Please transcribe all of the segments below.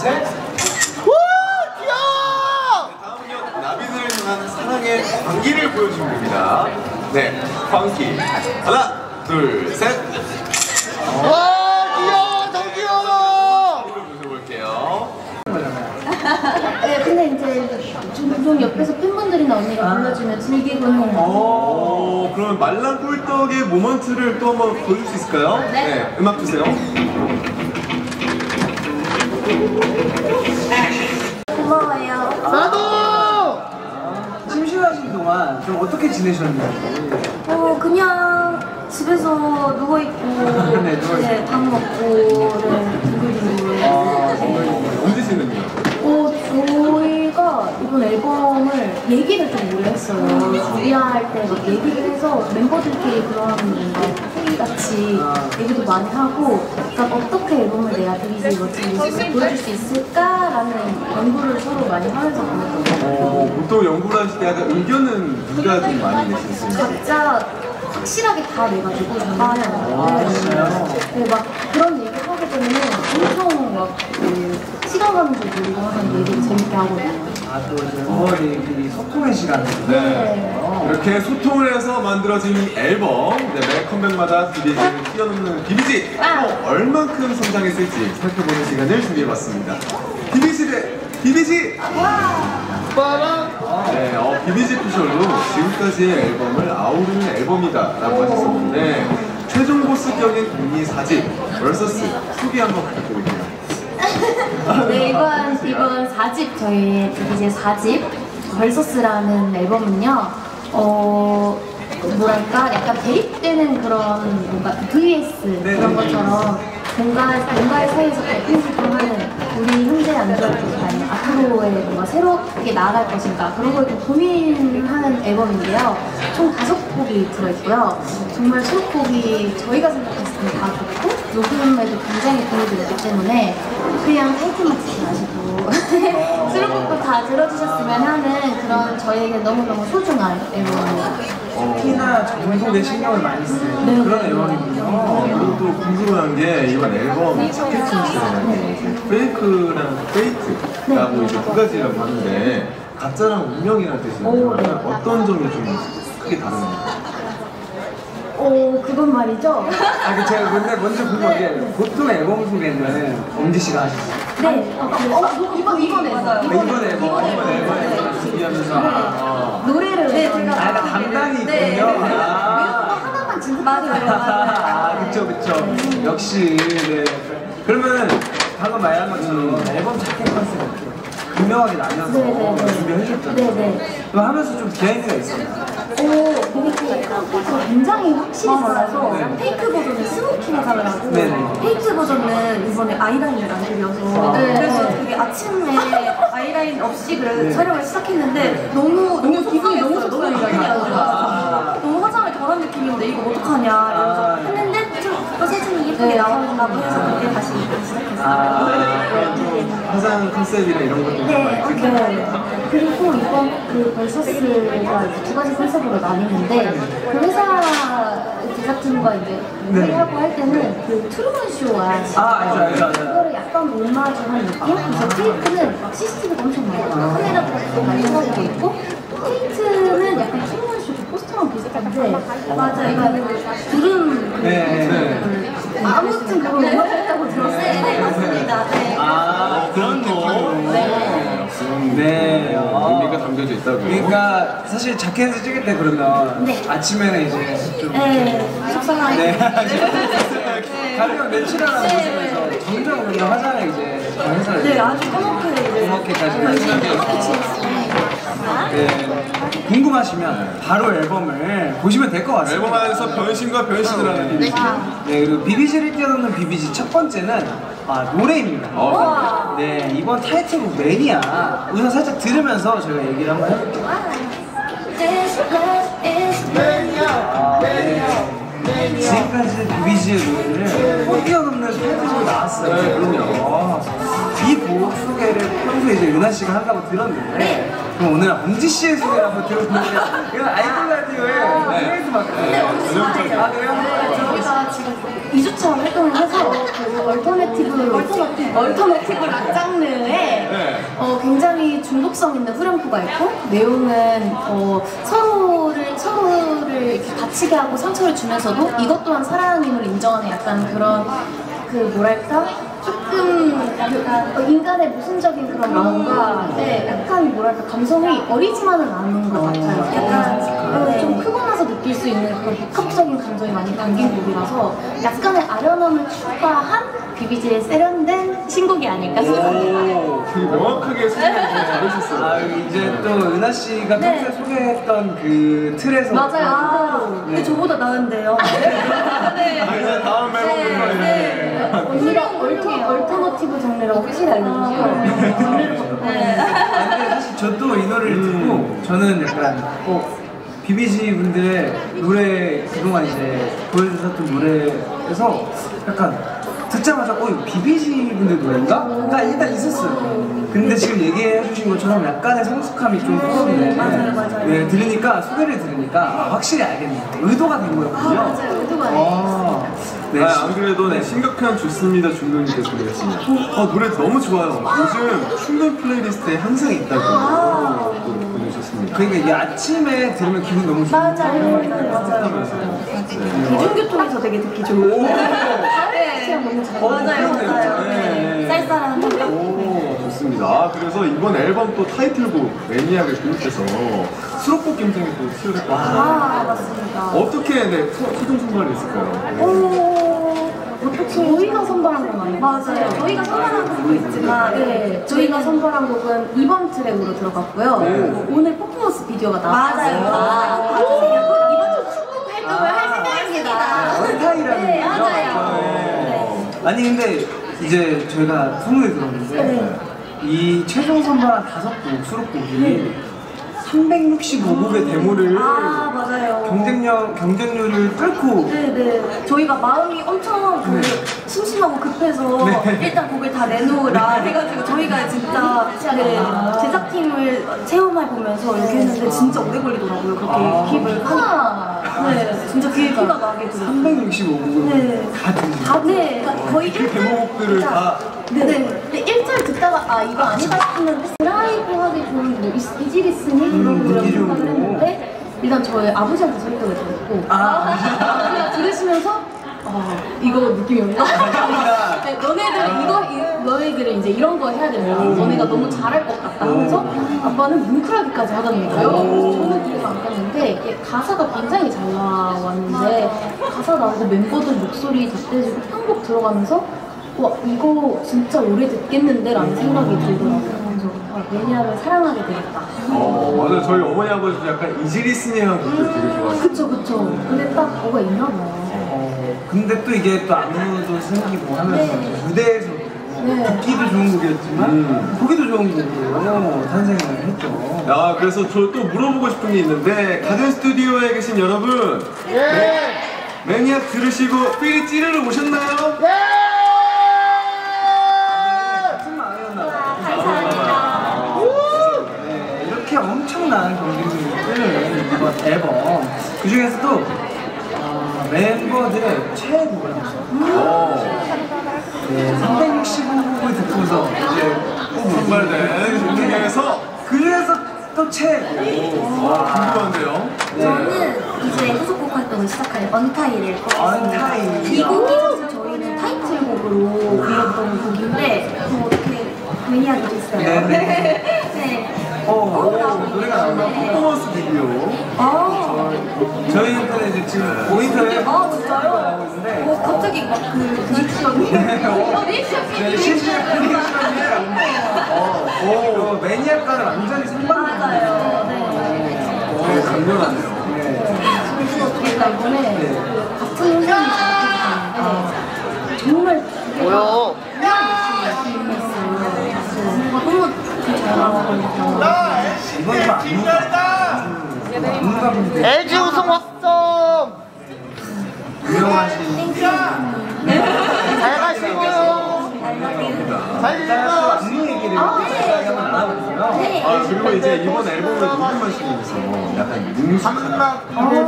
셋. 우 귀여워! 다음은요, 나비들을 향한 사랑의 광기를 보여주면 됩니다. 네, 광기. 하나, 둘, 셋. 와 귀여워, 너무 귀여워. 이걸 보셔볼게요. 네, 근데 이제 종종 옆에서 팬분들이나 언니가 불러주면 즐기고 해요. 그러면 말랑 꿀떡의 모먼트를 또 한번 보여줄 수 있을까요? 네, 음악 주세요. 고마워요. 나도. 심심하신 동안 좀 어떻게 지내셨나요? 그냥 집에서 누워있고, 네, 누워있고. 네, 밥 먹고, 네, 둥글둥글. 언제 쉬는요? 저희가 이번 앨범을 얘기를 좀 오래 했어요. 준비할 때 막 얘기를 해서 멤버들끼리 그런 뭔가 회의같이 얘기도 많이 하고, 그러니까 어떻게 앨범을 내야 데뷔지 멋진 보여줄 수 있을까라는 연구를 서로 많이 하면서 보냈거든요. 보통 연구를 하실 때 약간 의견은 누가 좀 많이 내셨어요? 각자 확실하게 다 내가지고 저는 네, 막 그런 얘기 하게 되면 엄청 막그 시간 가는 줄 모르고 항상 얘기를 재밌게 하거든요. 또 이제 멤버들끼리 소통의 시간. 네. 이렇게 소통을 해서 만들어진 이 앨범. 네, 매 컴백마다 비비지를 뛰어넘는 비비지. 또 얼만큼 성장했을지 살펴보는 시간을 준비해봤습니다. 비비지 대 비비지! 빠랑. 네, 비비지 피셜로 지금까지의 앨범을 아우르는 앨범이다라고 하셨었는데 최종 보스격의 국민 4집 vs 소개 한번 부탁드릴게요. 네, 이번 4집, 저희 이제 4집 벌서스라는 앨범은요, 뭐랄까, 약간 대립되는 그런 뭔가 VS 그런 것처럼 뭔가의 사이에서 갈등질투하는 우리 현재 안주할 앞으로의 뭔가 새롭게 나아갈 것인가 그런 걸 좀 고민하는 앨범인데요. 총 5곡이 들어있고요. 정말 수록곡이 저희가 생각했을 때 다 좋고 녹음에도 굉장히 도움이 됐기 때문에 그냥 타이틀만 듣지 마시고 수록곡도 다 들어주셨으면 하는 그런 저희에게 너무너무 소중한 앨범입니다. 특히나 정곡에 신경을 많이 쓰는 네. 그런 앨범이군요. 그리고 또 궁금한 게 이번 앨범 자켓층에서는 페이크랑 페이트라고 이제 두 가지라고 하는데 가짜랑 운명이라는 뜻이잖아요. 네. 어떤 점이 좀 크게 다른가요? 그건 말이죠. 제가 근데 먼저 궁금한 게 보통 앨범 소개는 엄지 씨가 하셨어요. 네. 이번에 이번에 준비하면서 노래를 약간 담당이 있군요. 하나만 진짜 맞아요. 그쵸. 역시, 네. 그러면 방금 말한 것처럼 앨범 자켓 컨셉 이렇게 분명하게 나뉘어서 준비해 주셨잖아요. 네네. 그거 하면서 좀 비하인드가 있어요. 굉장히 확실히 달라서 페이크 버전은 스모키 화장을 하고 페이크 버전은 이번에 아이라인을 안 그려서 그래서 되게 아침에 아이라인 없이 촬영을 시작했는데 너무 기분이 너무 좋더라고요. 너무 화장을 덜한 느낌인데 이거 어떡하냐 이러면서 했는데 또 사진이 예쁘게 나온다고 해서 그때 다시 시작했어요. 화장 컨셉이나 이런 것도 그리고 이번 그 벌서스가 두 가지 컨셉으로 나뉘는데 그 회사 제작진과 이제 회의하고 할 때는 그 트루먼 쇼 알죠. 그거를 약간 오마주한 느낌? 그래서 테이프는 막 CCTV가 엄청 많아요. 카메라도 많이 켜지고 있고 테이트는 약간 트루먼 쇼 포스터랑 비슷한데 맞아요. 구름 아무튼 그걸 오마주했다고 들었어요. 네, 맞습니다. 그런 거. 네. 의미가 담겨져 있다고요. 그러니까 사실 자켓에서 찍을 때 그러면 아침에는 이제 좀 속상하게 가령 내추럴한 모습에서 점점 그냥 화장을 이제 해서 아주 꼬맣게까지 궁금하시면 바로 앨범을 보시면 될 것 같습니다. 앨범 안에서 변신과 변신을 하는 비비지. 네, 그리고 비비지를 뛰어넘는 비비지 첫 번째는 노래입니다. 네, 이번 타이틀곡 매니아 우선 살짝 들으면서 저희가 얘기를 한번 해볼게요. 지금까지 비비지의 노래를 뛰어넘는 타이틀곡이 나왔어요. 그럼요. 이 곡 소개를 평소에 이제 유나 씨가 한다고 들었는데 그럼 오늘 엄지 씨의 소개를 한번 들어보는데 이건 아이돌 라디오의 페이스 마크예요. 아 그래요? 저희가 지금 2주차 활동을 해서 그 얼터너티브 락 장르에 굉장히 중독성 있는 후렴구가 있고 내용은 서로를 이렇게 다치게 하고 상처를 주면서도 이것 또한 사랑임을 인정하는 약간 그런 그 뭐랄까 조금 인간의 모순적인 그런 뭔가 약간 뭐랄까 감성이 어리지만은 않은 것 같아요. 약간 좀 크고 나서 느낄 수 있는 그런 복합적인 감정이 많이 담긴 곡이라서 약간의 아련함을 추가한 비비지의 세련된 신곡이 아닐까 싶습니다. 되게 명확하게 소개를 잘해주셨어요. 아 이제 또 은하 씨가 평소에 소개했던 그 틀에서 맞아요. 근데 저보다 나은데요. 이제 다음 멤버분들 언니가 얼터너티브 장르라고 확실히 알려주세요. 장르를 근데 사실 저도 이 노래를 듣고 저는 약간 비비지 분들의 노래 그동안 이제 보여주셨던 노래에서 약간 듣자마자 이거 비비지 분들 노래인가? 가 일단 있었어요. 근데 지금 얘기해 주신 것처럼 약간의 성숙함이 좀 보이네. 맞아요. 네, 소개를 들으니까 확실히 알겠네요. 의도가 된 거였군요. 맞아요. 의도가 된 네. 안 그래도 심각한 좋습니다 중근님께서 보내주셨습니다. 노래 너무 좋아요. 요즘 충분 플레이리스트에 항상 있다고 또 보내주셨습니다. 그러니까 이게 아침에 들으면 기분 너무 좋고 맞아요. 대중교통에서 되게 듣기 좋은. 시간 너무 잘 맞아요. 쌀쌀한 오, 좋습니다. 그래서 이번 앨범 또 타이틀곡 매니악을 비롯해서 수록곡 경쟁이 또 치열했거든요. 맞습니다. 어떻게 최종 선발을 했을까요? 저희가 선발한 건 아니에요. 맞아요. 저희가 선발한 곡도 있지만, 저희가 선발한 곡은 이번 트랙으로 들어갔고요. 오늘 퍼포먼스 비디오가 나왔어요. 맞아요. 이번 주 축구 활동을 할 생각입니다. 원타이라는 거죠? 맞아요. 아니 근데 이제 저희가 소문을 들었는데 이 최종 선발한 5곡 수록곡이 365곡의 데모를 맞아요. 경쟁률을 뚫고 네네. 저희가 마음이 엄청 심심하고 급해서 일단 곡을 다 내놓으라 해가지고 저희가 진짜 제작팀을 체험해 보면서 이렇게 했는데 진짜 오래 걸리더라고요. 그렇게 킵을 하니까. 네, 진짜 그게 피가 나게 들었어요. 365곡을 다 듣는 그러니까 거의 그 데모곡들을 다 근데 1절 듣다가 이거 아니다 싶으면 드라이브 하기 좋은 뭐 이지 리스닝 이런 거라고 생각을 했는데 일단 저희 아버지한테 설득을 드렸고 그냥 들으시면서 이거 느낌이 온다. 너네들은 이제 이런 거 해야 된다. 너네가 너무 잘할 것 같다 하면서 아빠는 뭉클하기까지 하던 거예요. 그래서 저는 이해가 안 갔는데 가사가 굉장히 잘 나왔는데 가사 나오고 멤버들 목소리 덧대지고 편곡 들어가면서 와 이거 진짜 오래 듣겠는데 라는 생각이 들더라고요. 그래서 매니아를 사랑하게 되겠다. 맞아요. 저희 어머니 아버지도 약간 이지 리스닝한 곡들 되게 좋아하시죠. 그쵸. 근데 딱 뭐가 있나 봐요. 근데 또 이게 또 안무도 생기고 하면서 무대에서도 듣기도 좋은 곡이었지만 보기도 좋은 곡으로 탄생을 했죠. 그래서 저 또 물어보고 싶은 게 있는데 가든 스튜디오에 계신 여러분 매니악 들으시고 필이 찌르러 오셨나요? 이렇게 엄청난 경쟁률을 이번 앨범 그 중에서도 멤버들의 최애곡을 하셨어요. 365곡을 듣고서 이제 선발된 중에서 그래서 또 최애곡. 궁금한데요. 저는 이제 후속곡 활동을 시작할 언타이를 언타이. 이 곡이 사실 저희는 타이틀곡으로 불렀던 곡인데 어떻게 매니아가 됐어요. 네. 노래가 나온다. 퍼포먼스 비디오. 저희한테는 이제 지금 모니터에 진짜요? 나오고 있는데 갑자기 막그 리액션이 네, 실시간 리액션이에요. 매니아과는 완전히 상반돼요. 네, 강렬하네요. 그래서 저희가 이번에 같은 현상이 잘못했는데 정말 뭐야? 열심히 했어요. 너무 잘 나왔거든요. 이건 좀 안무가 LG 우승 왔어. 유명하신 잘 가시고요. 잘 가시고요. 안무 얘기를 하면 안 하고 있어요. 네. 아, 그리고 이제 이번 앨범을 녹음하시면서 약간 능숙한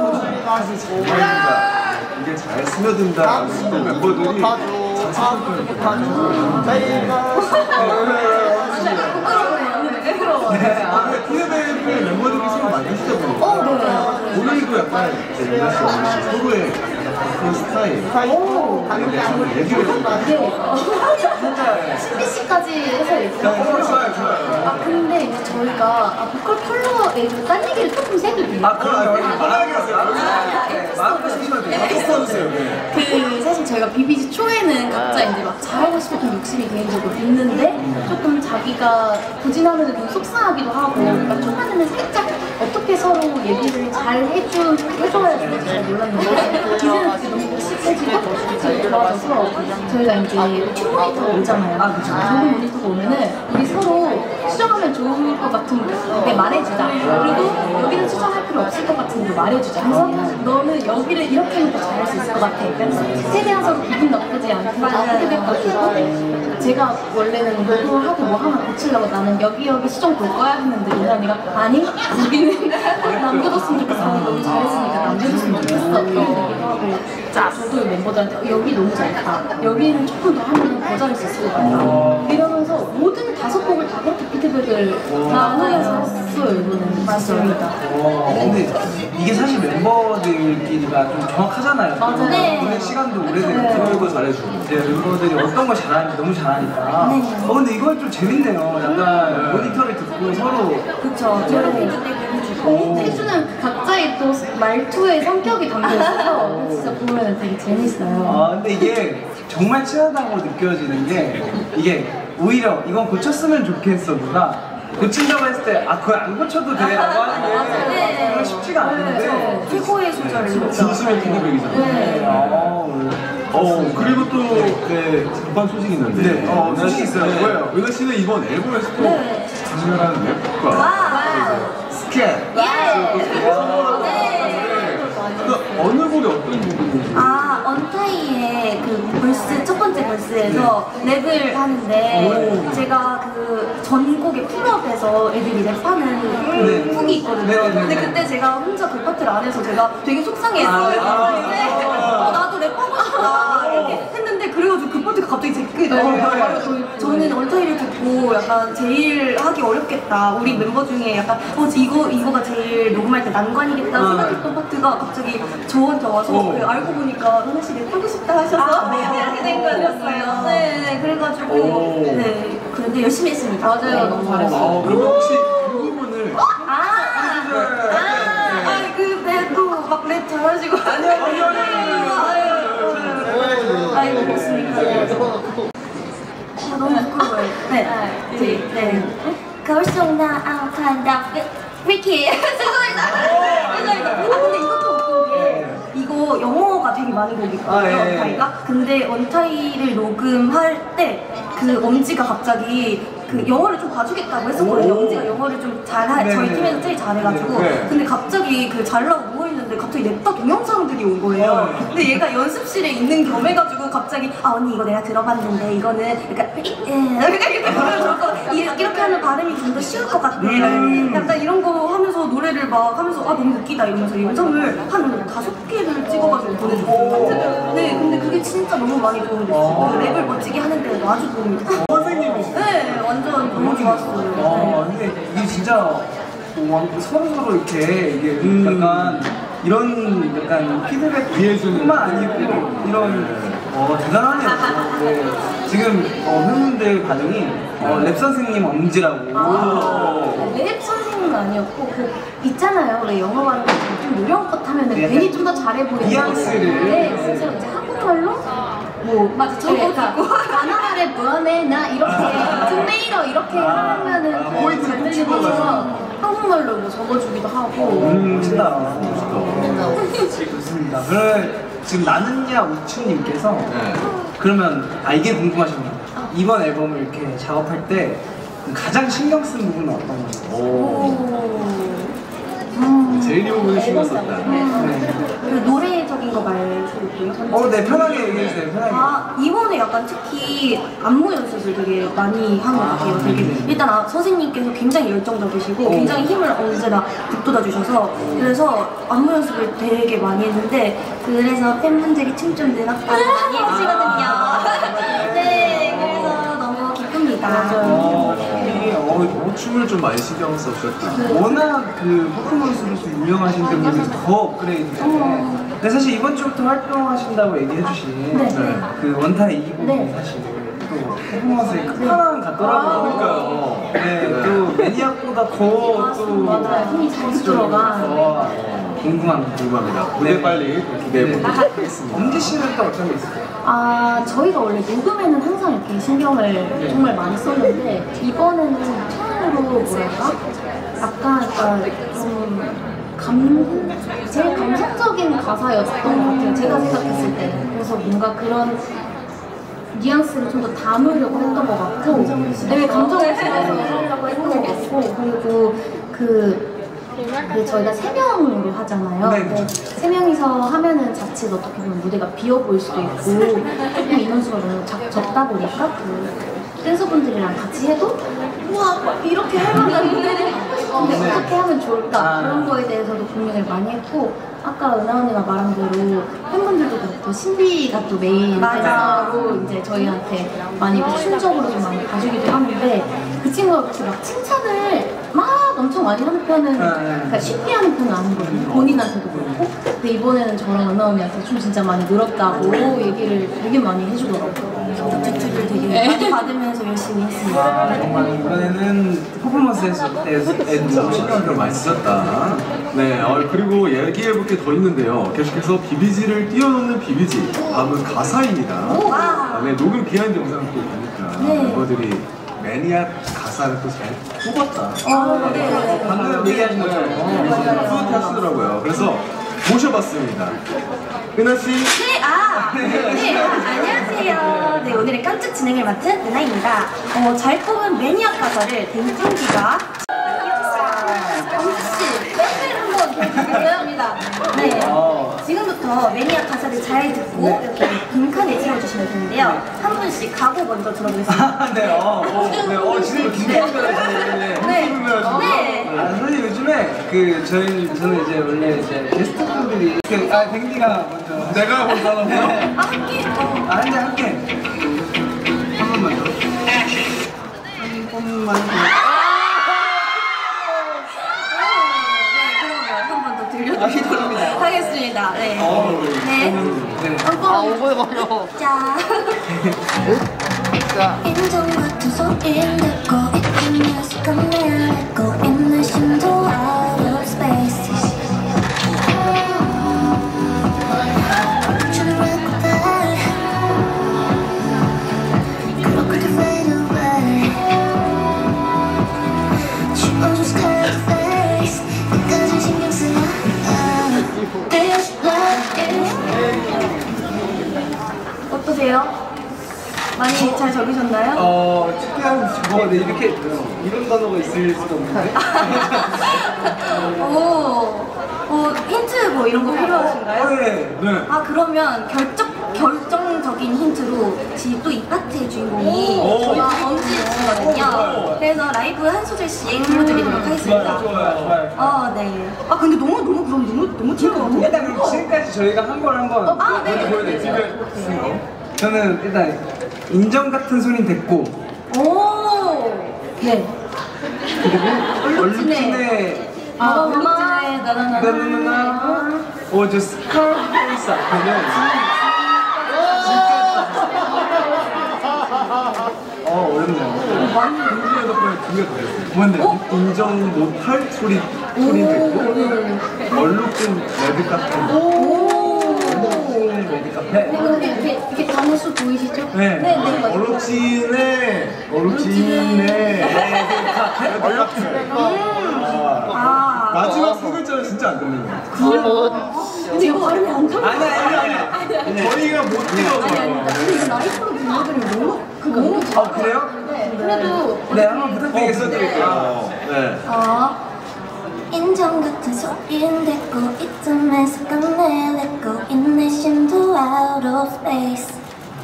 이게 잘 스며든다라는 또 멤버들이 자신감을 피드백을 멤버들이 서로 많이 해주다 보니까 오늘도 약간 이제 유나 씨, 원우 씨 서로의 그런 스타일 얘기를 CBC까지 해서 얘기해요. 좋아요. 아 근데 이제 저희가 보컬 컬러에 딴 얘기를 조금 해도 돼요? 아, 그럼요. 말하게 하세요. 마음껏 쓰시면 돼요. 써주세요. 그 사실 저희가 비비지 초에는 각자 이제 막 잘하고 싶었던 욕심이 개인적으로 있는데 조금 자기가 부진하면 좀 속상하기도 하고 그러니까 초반에는 살짝 어떻게 서로 얘기를 잘 해줘야 되는지 잘 몰랐는데 이제는 그게 너무 익숙해지고 잘 좋아져서 저희가 이제 튜 모니터가 오잖아요. 아, 그쵸. 좋은 모니터가 오면은 우리 서로 수정하면 좋을 것 같은데 말해주자. 그리고 여기는 수정할 필요 없을 것 같은데 말해주자. 그래서 너는 여기를 이렇게 하면 더 잘할 수 있을 것 같아. 그래서 최대한 서로 기분 나쁘지 않게 피드백 받고 제가 원래는 녹음을 하고 뭐 하나 고치려고 나는 여기 수정 볼 거야 했는데 유나 언니가 아니 여기는 남겨뒀으면 좋겠어. 너무 잘했으니까 남겨줬으면 좋겠어. 이런 얘기도 하고 저도 멤버들한테 여기 너무 잘했다. 여기는 조금 더 하면 더 잘할 수 있을 것 같다. 이러면서 모든 5곡을 다 그렇게 피드백을 나누면서 했어요. 이거는 맞습니다. 근데 이게 사실 멤버들끼리가 좀 정확하잖아요. 맞아요. 네. 보낸 시간도 오래되고 그걸 잘해주고 이제 멤버들이 어떤 걸 잘하는지 너무 잘하니까. 근데 이건 좀 재밌네요. 약간 모니터를 듣고 서로. 그쵸. 저런 피드백을 해주고 해주는 각자의 또 말투의 성격이 담겨있어서 진짜 보면 되게 재밌어요. 아, 근데 이게 정말 친하다고 느껴지는 게 이게 오히려 이건 고쳤으면 좋겠어보다 고친다고 했을 때 아 그걸 안 고쳐도 돼 라고 하는 게 그건 쉽지가 않은데 최고의 소절 진짜. 진심의 피드백이잖아요. 네. 그리고 또 급한 소식이 있는데 네. 소식이 있어요. 뭐예요? 유나 씨는 이번 앨범에서 또 네. 강렬한 랩과 와우. 스캔 어느 곡이 어떤 곡인지 언타이의 그 벌스, 첫 번째 벌스에서 랩을 하는데 제가 그 전곡의 풀업에서 애들이 랩하는 그 훅이 있거든요. 근데 그때 제가 혼자 그 파트를 안 해서 제가 되게 속상했어요. 나도 랩하고 싶다 이렇게 했는데 그래가지고 그 파트가 갑자기 제 귀에 나오고 저는 언타이를 듣고 약간 제일 하기 어렵겠다. 우리 멤버 중에 약간 이거가 제일 녹음할 때 난관이겠다 생각했던 파트가 갑자기 저한테 와서 알고 보니까 하나 씨 랩하고 싶다 하셔서 이렇게 된 거였어요. 네, 그래가지고 네, 그런데 열심히 했습니다. 맞아요. 너무 잘했어요. 그러면 혹시 그 부분을 그래도 막 랩 잘하시고 아이고 좋습니까? 너무 부끄러워요. 네. 거울 속 나 아웃한다 위키 죄송합니다. 근데 이것도 웃긴 게 이거 영어가 되게 많은 곡이거든요. 언타이가. 근데 언타이를 녹음할 때 그 엄지가 갑자기 그 영어를 좀 봐주겠다고 했었거든요. 엄지가 영어를 좀 저희 팀에서 제일 잘해가지고 근데 갑자기 그 잘라고 누워있는데 갑자기 냅다 동영상들이 온 거예요. 근데 얘가 연습실에 있는 겸해가지고 갑자기 언니 이거 내가 들어봤는데 이거는 이렇게 하면 발음이 좀 더 쉬울 것 같아. 약간 이런 거 하면서 노래를 막 하면서 너무 웃기다 이러면서 영상을 한 5개를 찍어가지고 보내줬어요. 네, 근데 그게 진짜 너무 많이 도움이 됐어요. 랩을 멋지게 하는데 아주 도움이 됐어요. 선생님이시죠? 네, 완전 너무 좋았어요. 근데 이게 진짜 서로 이렇게 이게 약간 이런 약간 피드백 위해주는뿐만 아니고 이런 대단하네요. 네. 지금 팬분들 반응이 랩 선생님 엄지라고. 랩 선생님은 아니었고 그 있잖아요. 왜 영어 발음 좀 요령껏 하면은 괜히 좀 더 잘해 보이는 뉘앙스를. 네, 그래서 이제 한국말로 맞아 적어주고 바나나를 뭐하네 나 이렇게 투메이러 이렇게 하면은 포인트를 잘 들리고 해서 한국말로 뭐 적어주기도 하고 멋있다. 좋습니다. 그럼 지금 나는야 우추님께서 그러면 이게 궁금하십니다. 이번 앨범을 이렇게 작업할 때 가장 신경 쓴 부분은 어떤 건가요? 젤리 부분을 신경 썼다. 그 노래적인 거 말고 네, 편하게 얘기해주세요, 편하게. 아, 이번에 약간 특히 안무 연습을 되게 많이 한 것 같아요. 되게 일단 선생님께서 굉장히 열정적이시고 굉장히 힘을 언제나 북돋아 주셔서 그래서 안무 연습을 되게 많이 했는데 그래서 팬분들이 춤좀 늘었다고 많이 해주시거든요. 네, 그래서 너무 기쁩니다. 춤을 좀 많이 신경 써주셨다. 워낙 그 퍼포먼스로서 유명하신 분들이 더 업그레이드 때문에 근데 사실 이번 주부터 활동하신다고 얘기해 주신 그 원타의 이곡이 사실 또 퍼포먼스의 끝판왕 같더라고요. 그러니까요. 네, 또 매니악보다 더또 맞아요. 힘이 잘 들어가. 궁금합니다. 무대 빨리 기대해 보도록 하겠습니다. 엄지 씨는 또 어떤 게 있을까요? 아, 저희가 원래 녹음에는 항상 이렇게 신경을 정말 많이 썼는데 이번에는 처음으로 뭐랄까? 약간 제일 감성적인 가사였던 것 같아요. 제가 생각했을 때는. 그래서 뭔가 그런 뉘앙스를 좀 더 담으려고 했던 것 같고 네, 감정을 실어서 하려고 했던 것 같고 그리고 저희가 3명으로 하잖아요. 네, 근데 3명이서 하면은 자칫 어떻게 보면 무대가 비어 보일 수도 있고 조금 인원수가 너무 적다 보니까 그 댄서분들이랑 같이 해도 우와 막 이렇게 할 만한 무대를 하고 싶은데 어떻게 하면 좋을까 그런 거에 대해서도 고민을 많이 했고 아까 은하 언니가 말한 대로 팬분들도 그렇고 신비가 또 메인 댄서로 이제 저희한테 많이 춤적으로 좀 많이 봐주기도 하는데 그 친구가 그렇게 막 칭찬을 막 엄청 많이 하는 편은 그러니까 쉽게 하는 편은 아니거든요. 본인한테도 그렇고 근데 이번에는 저랑 은하 언니한테 춤 진짜 많이 늘었다고 얘기를 되게 많이 해주더라고요. 뒷줄을 되게 많이 받으면서 열심히 했습니다. 정말 이번에는 퍼포먼스에서 신경을 많이 쓰셨다. 네, 그리고 얘기해볼 게 더 있는데요. 계속해서 비비지를 뛰어넘는 비비지. 다음은 가사입니다. 네, 녹음 비하인드 영상을 또 보니까 멤버들이 매니악 가사를 또 잘 뽑았다. 네. 방금 얘기하신 것처럼 뿌듯하시더라고요. 그래서 모셔봤습니다. 은하 씨. 네, 안녕하세요. 네, 오늘의 깜짝 진행을 맡은 은하입니다. 잘 뽑은 매니악 가사를 댕탕기가 엄지씨 팬을 한번 보여드립니다. 네, 지금부터 매니악 가사를 잘 듣고 이렇게 빈칸에 채워주시면 되는데요. 한 분씩 각오 먼저 들어보겠습니다. 진짜 긴장되더라고요. 네. 사실 요즘에 저는 이제 원래 이제 게스트분들이 댕디가 먼저 내가 먼저 하라고요? 함께. 함께 한 번만 더. 한 번만 더. 한 번 더 들려드리도록 하겠습니다. 네. 오버해 버려. 자. 인정 같은 소리를 듣고 있으면서 꺼내고 있는 심도 out of space. 주는 record 그렇게 fade away. 지워준 Scarface 끝까지 신경 쓰여. This love is. 어떠세요? 많이 잘 적으셨나요? 특이한 저거 이렇게 이런 단어가 있을 수도 없는데. 힌트 뭐 이런 거 필요하신가요? 네. 아, 그러면 결정적인 힌트로 또 이 파트의 주인공이 엄지씨거든요. 그래서 라이브 한 소절씩 들려드리도록 하겠습니다. 좋아요. 네. 근데 너무 튀는 것 같아요. 일단 그럼 지금까지 저희가 한 걸 한번 네. 보여드릴게요. 저는 일단 인정 같은 소린 됐고 네. 그리고 얼룩진의 나나나나 저 스카페이스 앞에는 어렵네요. 인중에 덕분에 두개 더 했어요. 뭔데? 인정 못할 소리 됐고 얼룩진 레드 카페. 레드 카페. 이렇게 단어수 보이시죠? 네. 얼룩진의 레드 카페. 마지막 세 글자는 진짜 안 들리는 거예요. 이거 발음이 안 좋아요. 아니야. 저희가 못 들어요. 이거 라이프로 들려드리면 너무 그래요? 네, 그래도 네, 한번 부탁드리겠습니다. 네. 인정 같은 소리인데 꼭 이쯤에서 끝내고 인내심도 out of space.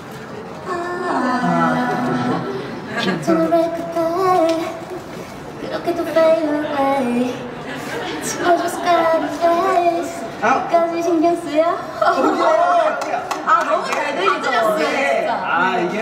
처음에 그때 그렇게도 fade away. 지워줘 Scarface. 끝까지 신경 쓰여. 아 너무 잘 들리죠? 아 이게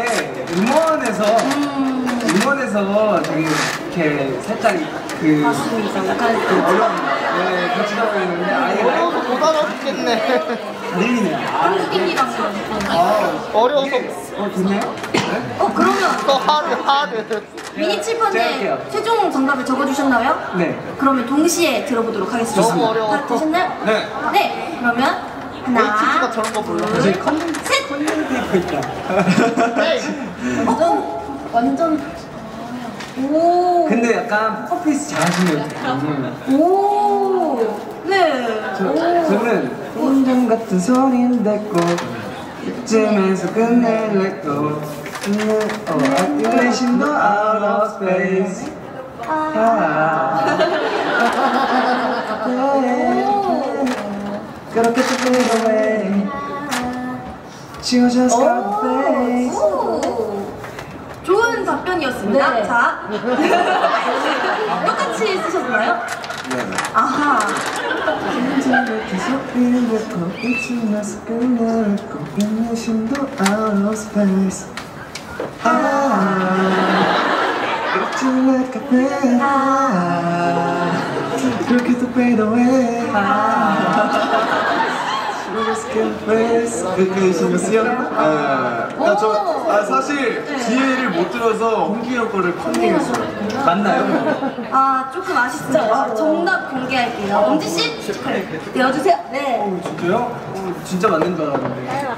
음원에서 되게 이렇게 살짝 그 맞습니다. 약간 어려운 네 그렇지 않았는데 아예 못 알아듣겠네. 안 들리네요. 한국인이랑 어려워서 좋네요. 그러면 또 하드. 미니 제가 칠판에 할게요. 최종 정답을 적어주셨나요? 네. 그러면 동시에 들어보도록 하겠습니다. 너무 어려워. 다 되셨나요? 네. 네. 그러면 TV가 하나, 저런 거 몰라. 저희 컨텐츠 셋. 있다. 완전 오. 근데 약간 퍼피스 잘하시는 것 같아요. 오. 네. 저는 인정 같은 소리인데 꼭 이쯤에서 끝낼래고 인내심도 out of space. 그렇게 또 fade away. 지워져 Scarface. 오. 좋은 답변이었습니다. 네. 자. 똑같이 쓰셨나요? 네. 아하. 계속 이래고 이쯤에서 끝낼고 인내심도 out of space. 그렇게 또 fade away. 그렇게 신경 쓰여? 사실 기회를 못 들어서 홍기 형 거를 컨닝했어요. 맞나요? 아, 조금 아쉽습니다. 정답 공개할게요. 엄지씨 내어주세요. 네. 진짜요? 진짜 맞는 줄 알았는데.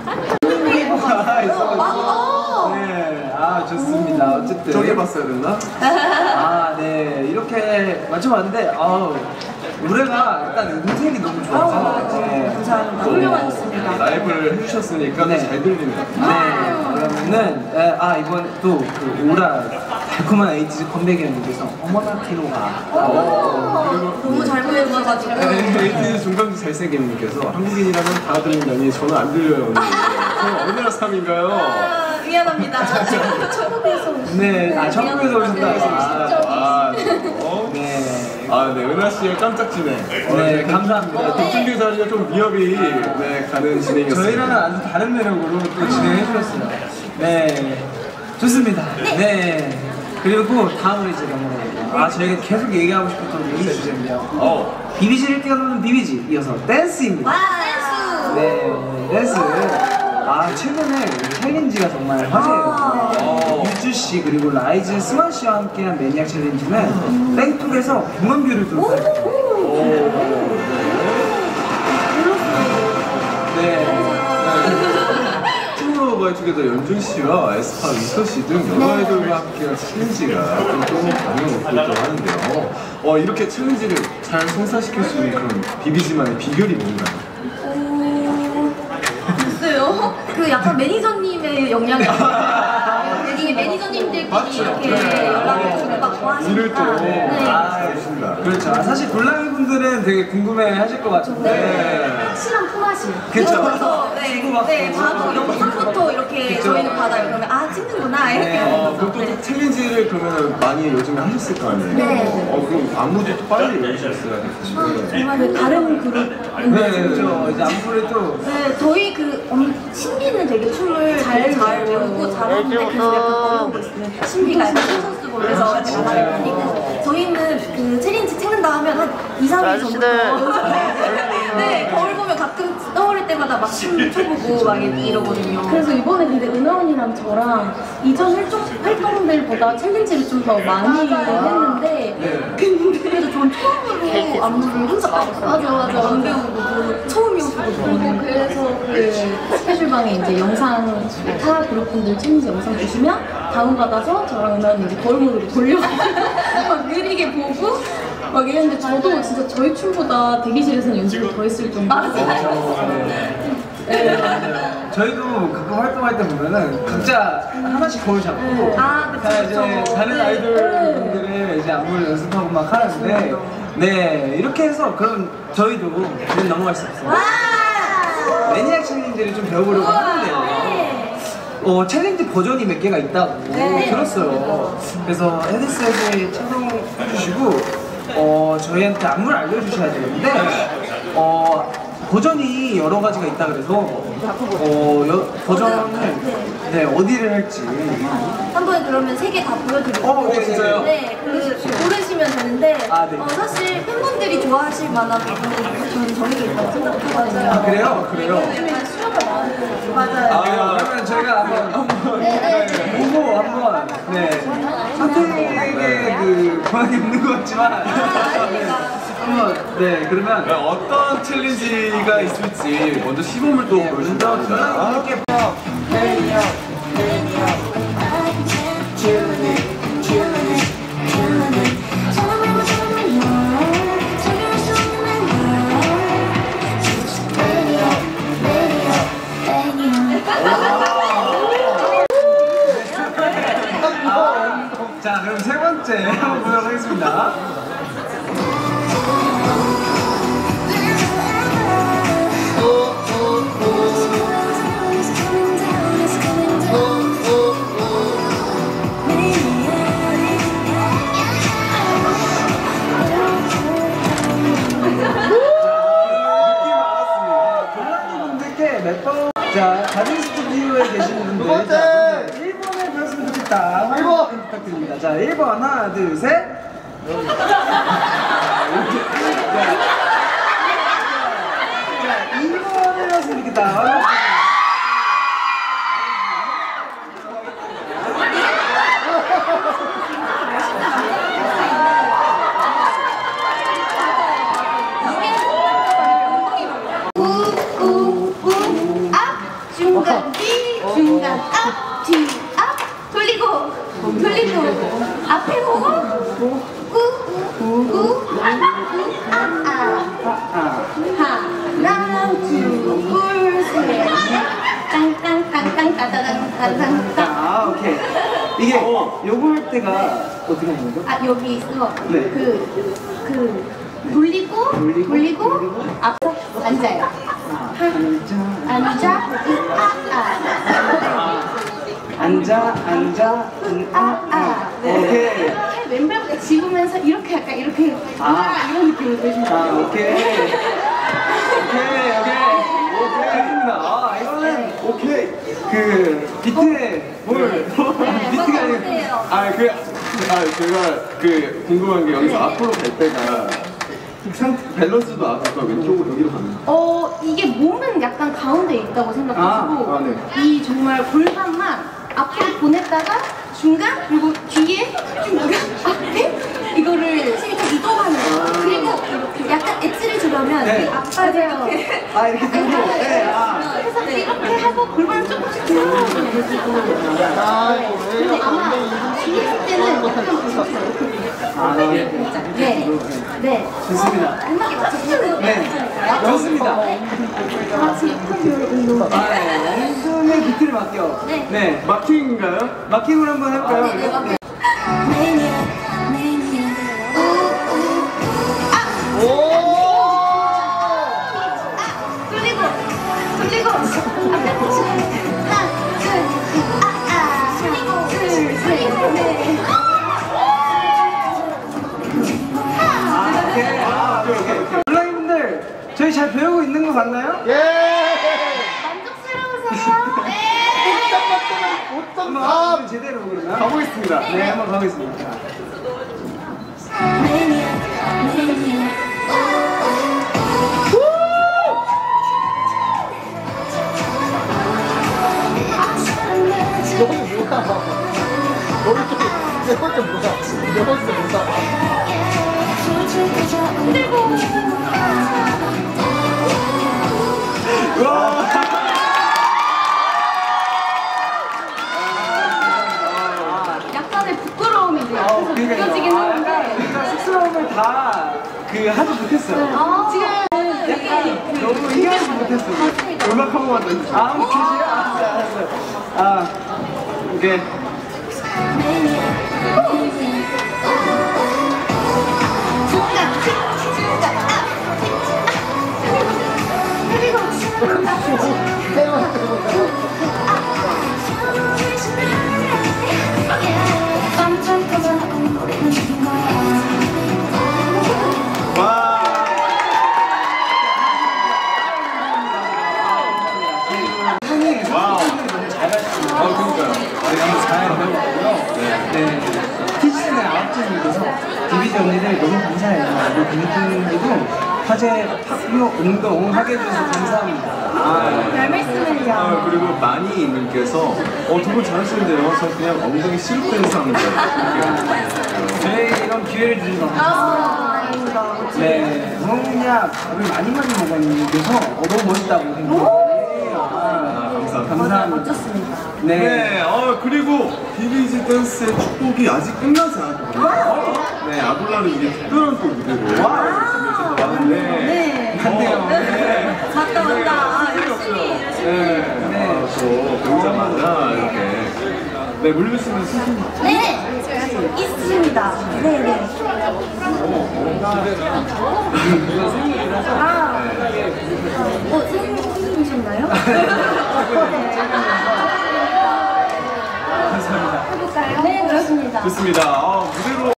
네, 좋습니다. 어쨌든. 정해봤어야 됐나? 네, 이렇게 맞춰봤는데, 노래가 일단 음색이 너무 좋아서. 네. 감사합니다. 훌륭하셨습니다. 라이브를 해주셨으니까 네. 잘 들립니다. 네, 그러면은, 이번 또 그 오라 달콤한 에이티즈 컴백이었는데, 어머나 키로가. 그리고 너무 잘 보여주셔가지고. 에이티즈 중간주 잘생김님께서 한국인이라면 다 들린다니 저는 안 들려요. 저 어느 나라 사람인가요? 아, 미안합니다. 천국에서 네, 천국에서 오셨다. 네, 은하 씨의 깜짝지네. 네, 감사합니다. 독준비 자리가 좀 위협이 가는 진행이었습니다. 저희랑은 아주 다른 매력으로 또 진행해 주셨어요. 네, 좋습니다. 네. 그리고 다음으로 이제 넘어가볼게요. 저희가 계속 얘기하고 싶었던 미니 주제인데요. 비비지를 뛰어넘는 비비지 이어서 댄스입니다. 와, 댄스. 네, 댄스. 최근에 챌린지가 정말 화제예요. 유주 씨 그리고 라이즈 스만 씨와 함께한 매니악 챌린지는 땡톡에서 100만 뷰를 돌파했어요. 투모로우바이투게더 연준 씨와 에스파 위서 씨 등 여러 아이돌과 함께한 챌린지가 좀 반응을 얻고 있다고 하는데요. 이렇게 챌린지를 잘 성사시킬 수 있는 그런 비비지만의 비결이 뭔가요? 글쎄요. 그 약간 매니저님의 영향이 이게 매니저님들끼리 맞죠. 이렇게 네. 연락을 주고받고 일을 또 하시니까. 네. 좋습니다. 그렇죠. 사실 골라이 분들은 되게 궁금해 하실 것 같은데. 확실한 품앗이. 그렇죠. 그래서 네, 바로 영상부터 이렇게 그쵸. 저희는 받아요. 그러면 찍는구나 이렇게 네. 하면서. 그럼 또 챌린지를 그러면 많이 요즘에 하셨을 거 아니에요? 네. 그럼 안무도 또 빨리 외우셨어야 되겠어요. 정말 그 다른 그룹. 네, 그렇죠. 이제 아무래도 네, 저희 신비는 되게 춤을 잘 외우고 잘하는데 그래서 약간 어려운 거 있어요. 신비가 약간 선수 볼에서 약간 나가니까 저희는 그 챌린지 찍는다 하면 한 2, 3일 전부터 네, 거울 보면 가끔 떠오를 때마다 막 춤 춰보고 막 이러거든요. 그래서 이번에 근데 은하 언니랑 저랑 이전 활동들보다 챌린지를 좀 더 많이 했는데 그래도 전 처음으로 안무를 혼자 따봤어요. 맞아. 안 배우고 처음이었거든요. 그래서 그 스케줄방에 이제 영상 타 그룹분들 챌린지 영상 보시면 다운받아서 저랑 은하 언니 이제 거울 모드로 돌려 막 느리게 보고 막 이랬는데 저도 진짜 저희 춤보다 대기실에서는 연습을 더 했을 정도로 네, 맞아요. 저희도 가끔 활동할 때 보면은 각자 하나씩 거울 잡고 아, 다 이제 다른 아이돌 분들의 이제 안무를 연습하고 막 하는데 네 이렇게 해서 그럼 저희도 이제 넘어갈 수 없어요. 매니악 챌린지를 좀 배워보려고 하는데요. 챌린지 버전이 몇 개가 있다고 들었어요. 그래서 헤드셋에 착용해주시고 저희한테 안무를 알려주셔야 되는데 버전이 여러 가지가 있다 그래서 버전을 네 어디를 할지 한번 그러면 3개 다 보여드릴게요. 네, 진짜요? 네, 고르시면 되는데 네. 사실 팬분들이 좋아하실 만한 부분은 저는 정해져 있다고 생각하거든요. 아 그래요? 왜냐면 수요가 많아요. 맞아요. 그러면 저희가 한번 보고 한번 네 선택의 그 권한이 없는 것 같지만 한번 네 그러면 어떤 챌린지가 있을지 먼저 시범을 또 보여주십니다. 이렇게 자 그럼 세 번째 한번 보도록 하겠습니다. 자, 다른 스튜디오에 계신 분들 자, 1번을 배웠으면 좋겠다. 1번 부탁드립니다. 자, 1번 하나, 둘, 셋. 자, 2번을 배웠으면 좋겠다. 중간 뒤, 중간 앞, 뒤, 앞, 돌리고, 앞에 보고, 하나, 둘, 셋, 땅땅땅땅따다당따당땅. 아, 오케이. 이게 요거 할 때가 어떻게 하는 거죠? 아, 여기서 네. 돌리고, 앞서 앉아요. 앉아, 앉아, 오케이. 왼발부터 집으면서 이렇게 할까? 이렇게 이런 느낌으로 해주면 돼요. 오케이. 좋습니다. 이거는 오케이. 그 비트에 비트가 아니고 제가 궁금한 게 여기서 앞으로 갈 때가 밸런스도 앞에서 왼쪽으로 여기로 가는 거예요. 이게 몸은 약간 가운데 있다고 생각하시고 네. 이 정말 골반만 앞으로 보냈다가 중간 그리고 뒤에 중간 앞에 이거를 살짝 이동하는 거예요. 그리고 약간 엣지를 주려면 네. 이 앞발을 이렇게 이렇게 들고 그래서 이렇게 하고 골반을 조금씩 들어가는 근데 아마 뒤에 있을 때는 약간 부족해요. 네. 좋습니다. 음악에 맞춰서 네. 좋습니다. 다 같이 운동. 엉덩이에 비트를 맡겨. 네. 마킹인가요? 마킹으로 한번 해볼까요? 돌리고 앞에 붙이고 하나 둘 네. 오케이. 온라인분들 저희 잘 배우고 있는 거 맞나요? 만족스러우세요? 한번 제대로 그러면 가보겠습니다. 네, 한번 가보겠습니다. 네 번째 뭐야? 약간의 부끄러움이 이제 옆에서 느껴지긴 하는데 그러니까 쑥스러움을 다 하지 못했어요. 지금 너무 이해하지 못했어. 음악 한 번만 더 해주세요. 알았어요. 오케이. 티시즌의 9점이어서 디비지 언니들 너무 감사해요. 그리고 빈분들도 화제 팝로 운동하게 해주셔서 감사합니다. 별 말씀을요. 그리고 마니님께서 두 분 잘하시는데요. 저 그냥 엉덩이 시룩된 상인데. 저희 이런 기회를 주셔서 감사합니다. 네, 성약 밥을 많이 먹었는데서 너무 멋있다고 생각해요. 감사합니다. 멋졌습니다. 네. 그리고 비비지 댄스의 축복이 아직 끝나지 않았거든요. 네, 아돌라를 위해 특별한 또 무대를 준비하셨다고 하는데. 네. 네. 갔다 온다. 열심히. 또 보자마자 이렇게. 네, 물리시는 수준. 네. 있습니다. 네네. 생일이셨나요? 감사합니다. 해볼까요? 네, 그렇습니다. 좋습니다. 무대로.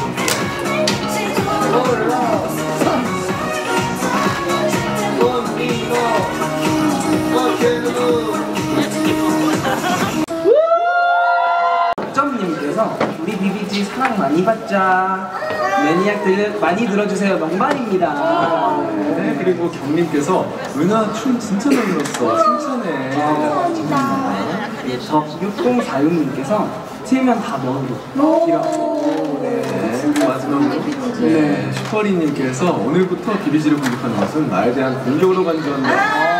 점님께서 우리 비비지 사랑 많이 받자. 매니악들 많이 들어주세요. 명반입니다. 네, 그리고 경님께서 은하 춤 진짜 많이 들었어. 칭찬해. 저 6046님께서 틀면 다 먹어. 네, 마지막으로. 네, 슈퍼리님께서 오늘부터 비비지를 공격하는 것은 나에 대한 공격으로 간주한다.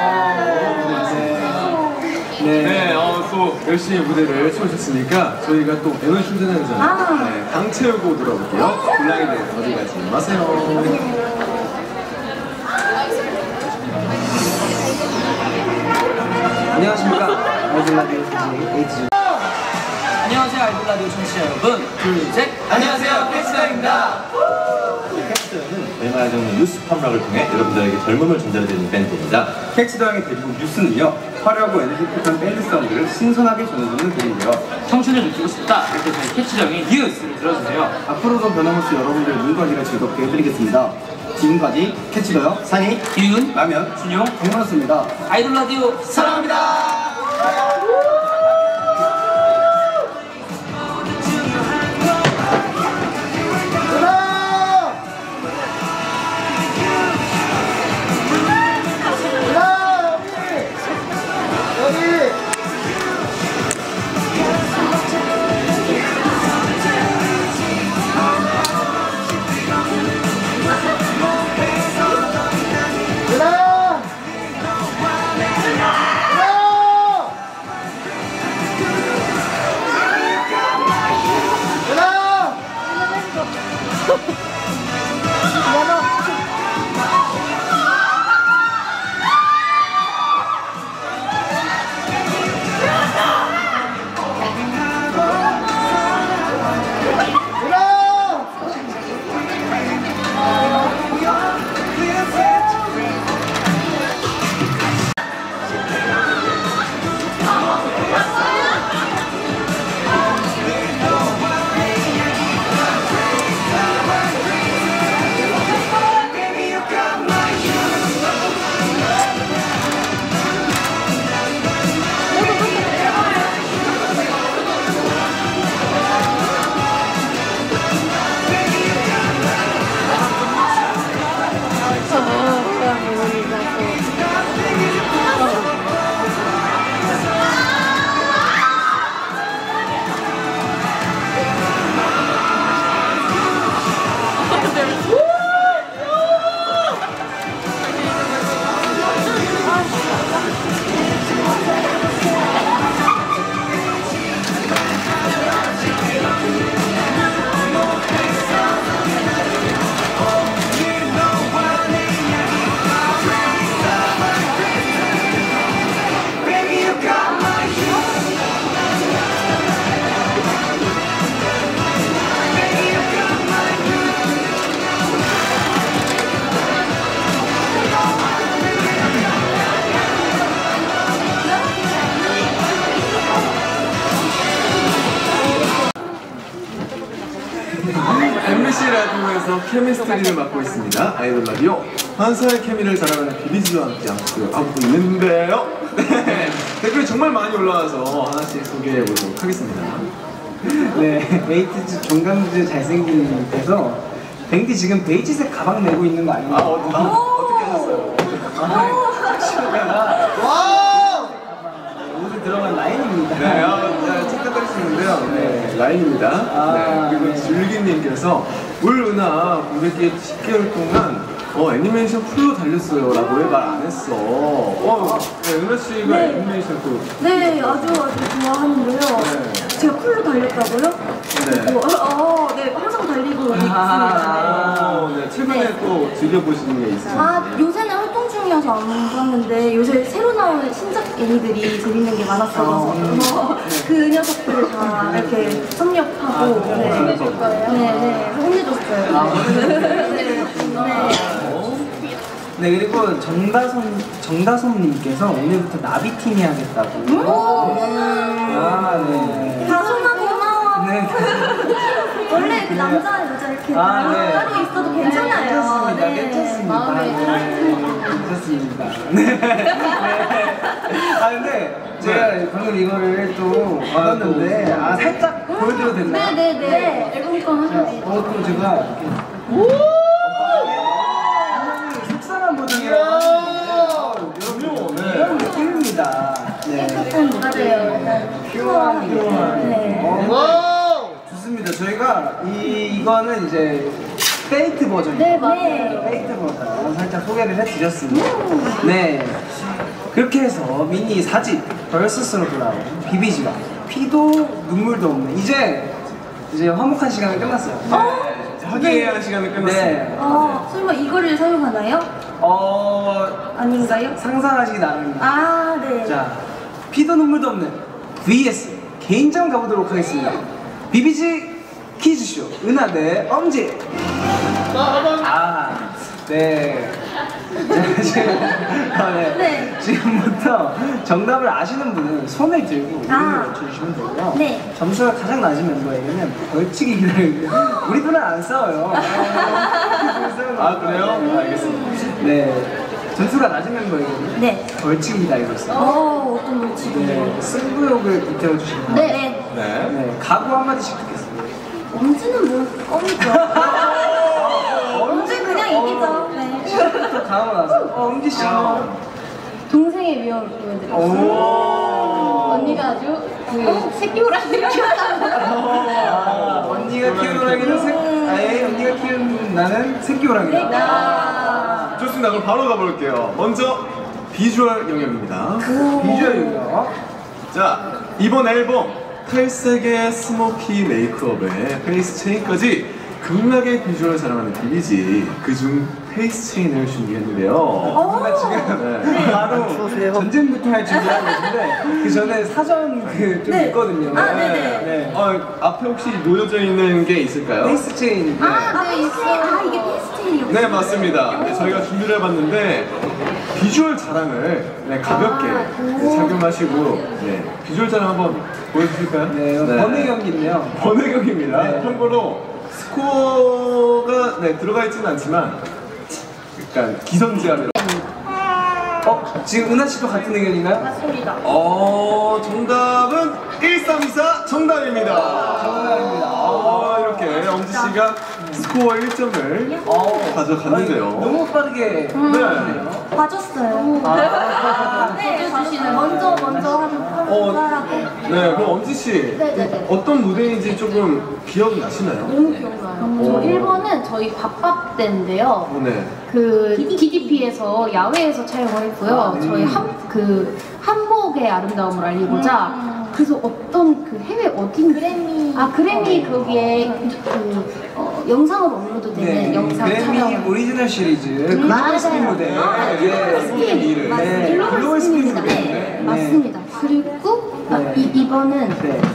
네, 또 열심히 무대를 채우셨으니까 저희가 또 에너지 충전하잖아요. 네, 당 채우고 돌아올게요. 블랑이들 어디 가지 마세요. 안녕하십니까. 아이돌 라디오 DJ 에이지. 안녕하세요. 아이돌 라디오 청취자 여러분. 둘, 셋. 안녕하세요. 캐스터입니다. 캐치더는 매마정의 뉴스 팝락을 통해 여러분들에게 젊음을 전달해드리는 밴드입니다. 캐치더왕의 대륙 뉴스는요, 화려하고 에너지틱한 밴드 사운드를 신선하게 전해주는 그룹이에요. 청춘을 느끼고 싶다. 이렇게 저희 캐치정의 뉴스를 들어주세요. 앞으로도 변함없이 여러분들의 눈과 귀를 즐겁게 해드리겠습니다. 지금까지 캐치더요, 산이, 기훈, 라면, 준용, 정만았습니다. 아이돌 라디오 사랑합니다. MBC 라디오에서 케미스트리를 맡고 있습니다. 아이돌 라디오 환사의 케미를 자랑하는 비비지와 함께 하고 있는데요. 네, 댓글이 정말 많이 올라와서 하나씩 소개해 보도록 하겠습니다. 네, 베이티즈 종강즈 잘생긴 님께서 뱅디 지금 베이지색 가방 내고 있는 거 아니에요? 어떻게 하셨어요? 와! 옷에 들어간 라인입니다. 네, 착각할 수 있는데요. 네, 라인입니다. 네, 그리고 줄기님께서 울 은하 공백기 10개월 동안 애니메이션 풀로 달렸어요 라고 왜 말 안 했어? 네, 은하 씨가 네. 애니메이션 또 네, 아주 좋아하는데요. 네. 제가 풀로 달렸다고요? 네. 네, 항상 달리고 있습니다. 네, 최근에 또 즐겨보시는 게 있으신가요? 아, 요새는 활동 중이어서 안 봤는데 요새 새로 나온 신작 애니들이 재밌는 게 많았어서 그 녀석들을 다 이렇게 섭렵하고 해줄 거예요? 네, 혼내줬어요. 네, 그리고 정다솜님께서 오늘부터 나비팀이 하겠다고. 네. 다솜아 고마워. 네. 원래 그 남자 여자 이렇게 따로 있어도 괜찮아요. 괜찮습니다. 괜찮습니다. 네. 근데 제가 방금 이거를 또 받았는데 살짝 보여드려도 됐나요? 네네네. 앨범 건 하셔야지. 또 제가 이렇게 속상한 버전이라고 하는데 이런 느낌입니다. 네. 맞아요. 퓨어한 네. 좋습니다. 저희가 이거는 이제 페이트 버전이에요. 네, 맞아요. 페이트 버전 살짝 소개를 해드렸습니다. 네. 그렇게 해서 미니 4집 벌스스로 돌아온 비비지와 피도 눈물도 없는 이제 화목한 시간이 끝났어요. 화기애애한 시간이 끝났습니다. 네. 설마 이거를 사용하나요? 아닌가요? 상상하시기 나름입니다. 네. 자, 피도 눈물도 없는 vs 개인전 가보도록 하겠습니다. 비비지 퀴즈쇼 은하 대 엄지. 네. 네. 지금부터 정답을 아시는 분은 손을 들고 이름을 맞춰주시면 되고요. 네. 점수가 가장 낮은 멤버에게는 벌칙이 기다리고 우리 분은 안 싸워요. 그래요? 알겠습니다. 네. 점수가 낮은 멤버에게는 네. 벌칙이 기다리고 있어요. 어떤 물질이? 네. 승부욕을 불태워주시면 네. 네. 각오 한마디씩 듣겠습니다. 엄지는 뭐 껌이죠. 엄지 그냥 이기죠. 네. 또 가고 나서 엄지 씨. 동생의 위험을 보여드렸어요. 언니가 아주 새끼 호랑이를 키웠다고. 언니가 키우는 호랑이는 언니가 키우는 나는 새끼 호랑이다. 좋습니다. 그럼 바로 가볼게요. 먼저 비주얼 영역입니다. 비주얼 영역. 자, 이번 앨범 탈색의 스모키 메이크업에 페이스 체인까지 극락의 비주얼을 자랑하는 비비지 그중 페이스 체인을 준비했는데요. 제가 지금 바로 전쟁부터 할 준비하고 계신데 그 전에 사전 좀 있거든요. 네네. 앞에 혹시 놓여져 있는 게 있을까요? 페이스 체인. 네, 있어요. 이게 페이스 체인이요. 네, 맞습니다. 네, 저희가 준비를 해봤는데 비주얼 자랑을 가볍게 착용하시고 비주얼 자랑 한번 보여주실까요? 네, 번외경기인데요. 번외경기입니다. 네. 참고로 스코어가 들어가 있지는 않지만 약간 기선제압이라고. 지금 은하 씨도 같은 의견인가요? 맞습니다. 정답은 1324 정답입니다. 정답입니다. 이렇게 엄지 씨가 스코어 1점을 가져갔는데요. 너무 빠르게. 네. 봐줬어요. 네, 봐주시는 먼저 하라고. 네, 그럼 엄지 씨 네네네. 어떤 무대인지 조금 기억 나시나요? 너무 기억나요. 저 1번은 저희 밥밥 때인데요. 네. 그 DDP에서 야외에서 촬영을 했고요. 저희 한복의 아름다움을 알리고자 그래서 어떤 그 해외 어딘지 그래미 거기에 영상으로 업로드되는 영상 그래미 촬영. 오리지널 시리즈 글로벌 스핀 무대. 글로벌 스핀. 네, 글로벌 스핀입니다. 무대. 네, 맞습니다. 그리고 이번은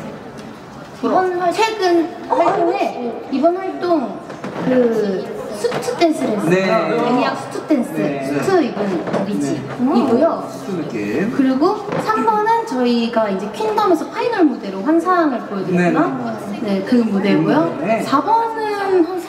최근 활동에 이번 활동 수트 댄스를 했어요. 네. 애니악 수트 댄스. 네. 수트 입은 비지이고요. 수트 느낌. 그리고 3번은 저희가 이제 퀸덤에서 파이널 무대로 환상을 보여드렸나? 네, 그 무대고요. 네. 4번은 한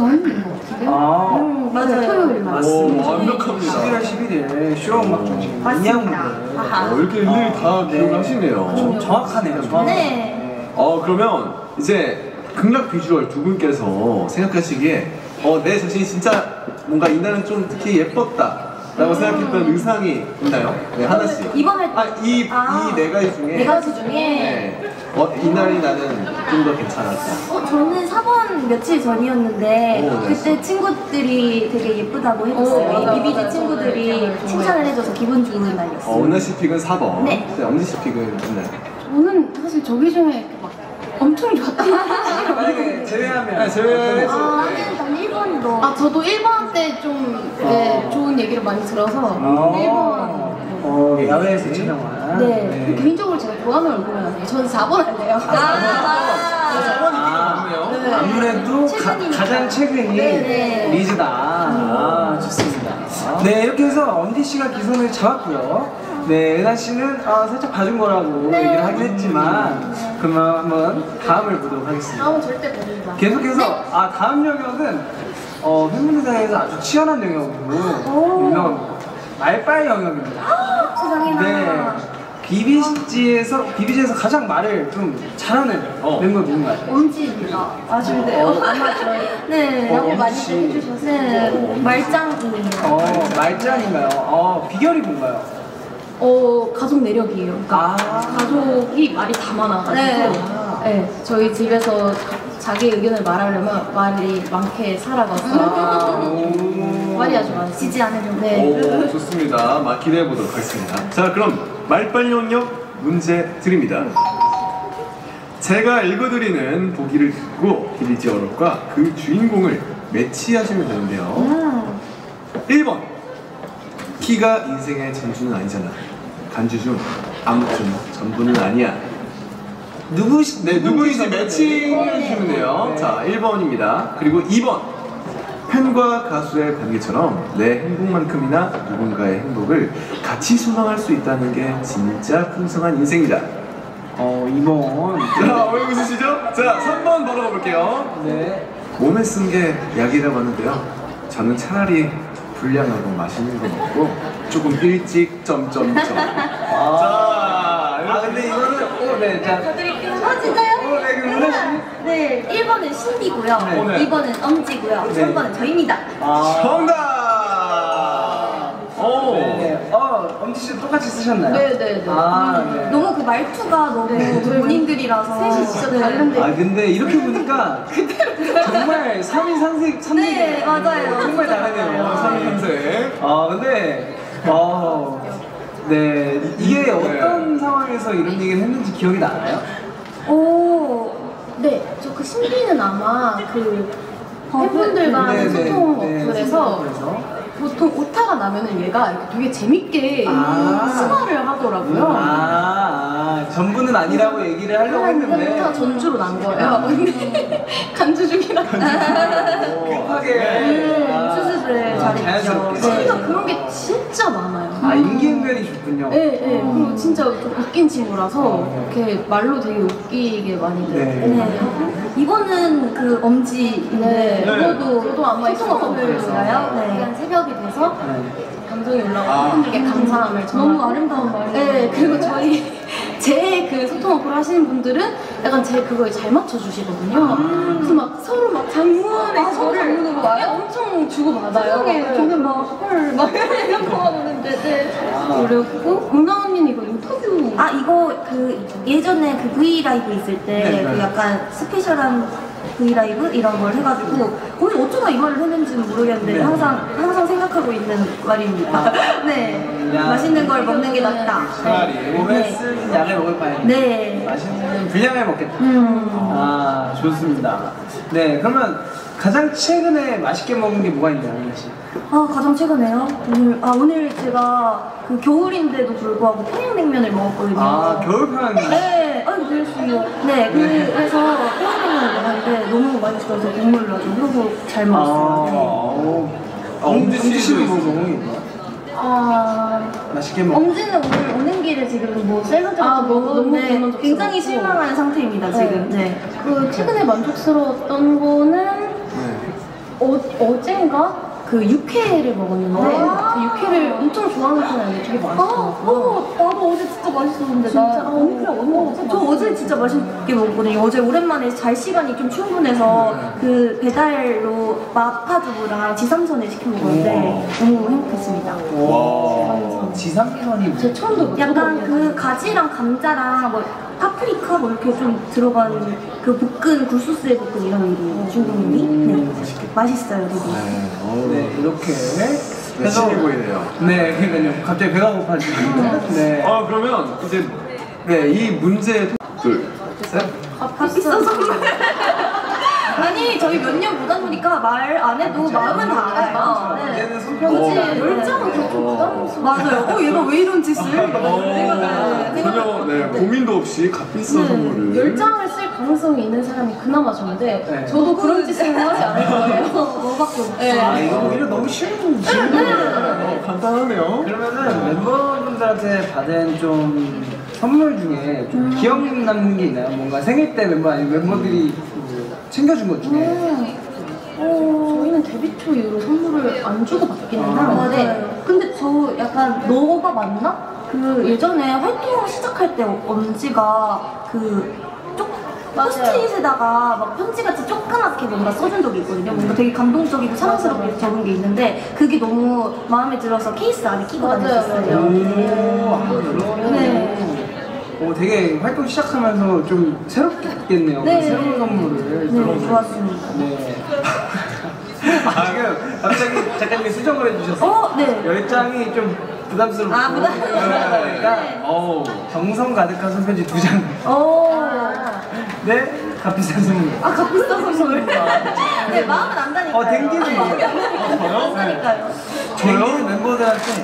전인 것 같은데요? 맞아요. 토요일 맞습니다. 오, 완벽합니다. 11월 11일 쇼음악 중심 맞습니다. 인양분들. 이렇게 일일이 다 기억을 하시네요. 정확하네요. 정확하네요. 네. 그러면 이제 극락 비주얼 두 분께서 생각하시기에 내 자신이 진짜 뭔가 이날은 좀 특히 예뻤다 라고 생각했던 의상이 있나요? 네, 하나씩. 이번에 이 네 가지 중에 네 가지 중에 네. 이날이 나는 좀 더 괜찮았다. 저는 4번 며칠 전이었는데 오, 네. 그때 친구들이 되게 예쁘다고 해줬어요. 비비지 친구들이 칭찬을 해줘서 기분 좋은 날이었어요. 은하 씨 픽은 4번. 네. 엄지 씨 픽은 있나요? 저는 사실 저기 중에 막 엄청 좋았던 만약에 제외하면 제외해서 난 1번도 아 저도 1번 때 좀 좋은 얘기를 많이 들어서 1번 야외에서 촬영한. 네. 개인적으로 제가 좋아하는 얼굴은 아니에요. 저는 4번 할래요. 4번이 맞네요. 네. 아무래도 가장 최근이 네. 리즈다. 좋습니다. 네, 이렇게 해서 엄지 씨가 기선을 잡았고요. 네, 은하 씨는 살짝 봐준 거라고 얘기를 하긴 했지만, 그러면 한번 다음을 보도록 하겠습니다. 다음은 절대 모른다. 계속해서 다음 영역은 팬분들 사이에서 아주 치열한 영역으로 유명합니다. 말빨 영역입니다. 세상에나. 네. 비비지에서 가장 말을 좀 잘하는 멤버 누군가요? 엄지입니다. 아쉽네요. 아마 저희 네 라고 많이 엄지. 해주셔서 네, 말짱이에요. 말짱인가요? 비결이 뭔가요? 가족 내력이에요. 그러니까 가족이 말이 다 많아가지고 네, 저희 집에서 자기 의견을 말하려면 말이 많게 살아가서 말이 아주 많아요. 지지 않으려고. 네. 좋습니다. 기대해 보도록 하겠습니다. 자, 그럼 말빨 영역 문제 드립니다. 제가 읽어드리는 보기를 듣고 비비지 어록과 그 주인공을 매치하시면 되는데요. 1번 키가 인생의 전주는 아니잖아. 간주중 아무튼 전부는 아니야. 누구인지 매칭을 해주시면 돼요. 자, 1번입니다. 그리고 2번 팬과 가수의 관계처럼 내 행복만큼이나 누군가의 행복을 같이 소망할 수 있다는 게 진짜 풍성한 인생이다. 2번. 자, 왜 웃으시죠? 자, 3번 바로 가볼게요. 네. 몸에 쓴 게 약이라고 하는데요. 저는 차라리 불량하고 맛있는 거 먹고 조금 일찍 점점점. 자, 근데 이거는 네, 자. 진짜요? 네, 그럼 은하 씨. 네, 1번은 신비고요. 네. 2번은 엄지고요. 3번은 저입니다. 정답! 네. 엄지 씨도 똑같이 쓰셨나요? 네네네. 네. 너무 그 말투가 너무 본인들이라서 셋이 진짜 다른데. 근데 이렇게 보니까 정말 3인 3색 네, 맞아요. 정말 다르네요. 3인 3색. 근데 네, 이게 어떤 상황에서 이런 얘기를 했는지 기억이 나나요? 네, 저 그 신비는 아마 그 팬분들과 소통 어플에서 보통 오타가 나면은 얘가 이렇게 되게 재밌게 승화를 하더라고요. 전부는 아니라고 얘기를 하려고 했는데 오타 전주로 난 거예요. 근데 간주 중이라 급하게 수습을 잘했죠. 자연스럽게. 신비가 그런 게 진짜 많아요. 임기응변이 좋군요. 네. 그리고 진짜 좀 웃긴 친구라서 이렇게 말로 되게 웃기게 많이 들어요. 네. 이거는 그 엄지인데 저도 아마 소통어플인가요? 네. 새벽이 돼서 감정이 올라가고 팬분들께 감사함을 너무 아름다운 말이에요. 네, 그리고 제 그 소통 어플 하시는 분들은 약간 제 그거에 잘 맞춰주시거든요. 그래서 막 서로 막 장문에 서로 장문으로 와요? 엄청 주고받아요. 저는 막 이런 거 하는데 그리고 은하 언니는 이거 인터뷰 이거 그 예전에 그 V 라이브 있을 때 그 약간 스페셜한 V 라이브 이런 걸 해가지고 거기 어쩌다 이 말을 했는지는 모르겠는데 항상 생각하고 있는 말입니다. 네, 맛있는 걸 먹는 게 낫다. 차라리 몸에 쓴 약을 먹을 바에는 네. 맛있는 분량을 먹겠다. 좋습니다. 네, 그러면 가장 최근에 맛있게 먹은 게 뭐가 있나요, 은하 씨? 가장 최근에요? 오늘 제가 그 겨울인데도 불구하고 평양냉면을 먹었거든요. 겨울편. 네, 그랬어요. 네, 그래서 평양냉면을 먹었는데 너무 맛있어서 국물 나서 흐르고 잘 먹었어요. 엄지 씨도 뭐 먹은 게 있나요? 맛있게 먹. 엄지는 오늘 오는 길에 지금 뭐 샐러드 같은 거 먹었는데 너무 굉장히 실망한 상태입니다 지금. 네. 그 최근에 만족스러웠던 거는 어젠가 그 육회를 먹었는데 그 육회를 엄청 좋아하는 편이 아니에요. 되게 맛있더라고요. 나도 어제 진짜 맛있었는데. 진짜 언니 저 어제 진짜 맛있게 먹었거든요. 어제 오랜만에 잘 시간이 좀 충분해서 그 배달로 마파두부랑 지삼선을 시켜 먹었는데 너무 행복했습니다. 와. 지삼선이 제 처음 들어봤어요. 약간 그 가지랑 감자랑 뭐 파프리카 뭐 이렇게 좀 들어간 그 볶은 굴소스에 볶은 이런 요리 중국 요리. 네, 맛있어요, 되게. 네, 이렇게 열심히 보이네요. 네, 그러니까요. 갑자기 배가 고파지는데. 네. 그러면 이제 이 문제 둘, 셋. 밥 비싸서. 아니 저희 몇 년 보다 보니까 말 안 해도 마음은 다 알아요. 네. 이제는 성격이 그치, 열정은 그렇게 부담스러워. 맞아요. 얘가 왜 이런 짓을? 전혀 고민도 없이 값비싼 선물을. 열장을 쓸 가능성이 있는 사람이 그나마 저인데 네. 저도 그런 짓을 하지 않을 거예요. 너밖에 없어. 아, 이거 오히려 너무 쉬운 질문이에요. 간단하네요. 그러면은 멤버분들한테 받은 좀 선물 중에 좀 기억 남는 게 있나요? 뭔가 생일 때 멤버 아니면 멤버들이 그 챙겨준 것 중에. 저희는 데뷔 초 이후로 선물을 안 주고 받기는 하는데 맞아요. 근데 저 약간 너가 맞나? 그 예전에 활동 시작할 때 엄지가 포스트잇에다가 막 편지같이 조그맣게 뭔가 써준 적이 있거든요. 뭔가 되게 감동적이고 사랑스럽게 적은 게 있는데 그게 너무 마음에 들어서 케이스 안에 끼고 다녔었어요. 네. 되게 활동 시작하면서 좀 새롭겠네요. 네. 새로운 선물을. 네, 좋았습니다. 네. 지금 갑자기 작가님이 수정을 해주셨어요. 네. 열장이 좀 부담스럽고. 부담스러워요. 그러니까 정성 가득한 손편지 2장. 네, 값비싼 선물. 값비싼 선물. 네, 마음은 안다니까요. 댕기는 마음이 거예요. 안다니까요. 저요? 멤버들한테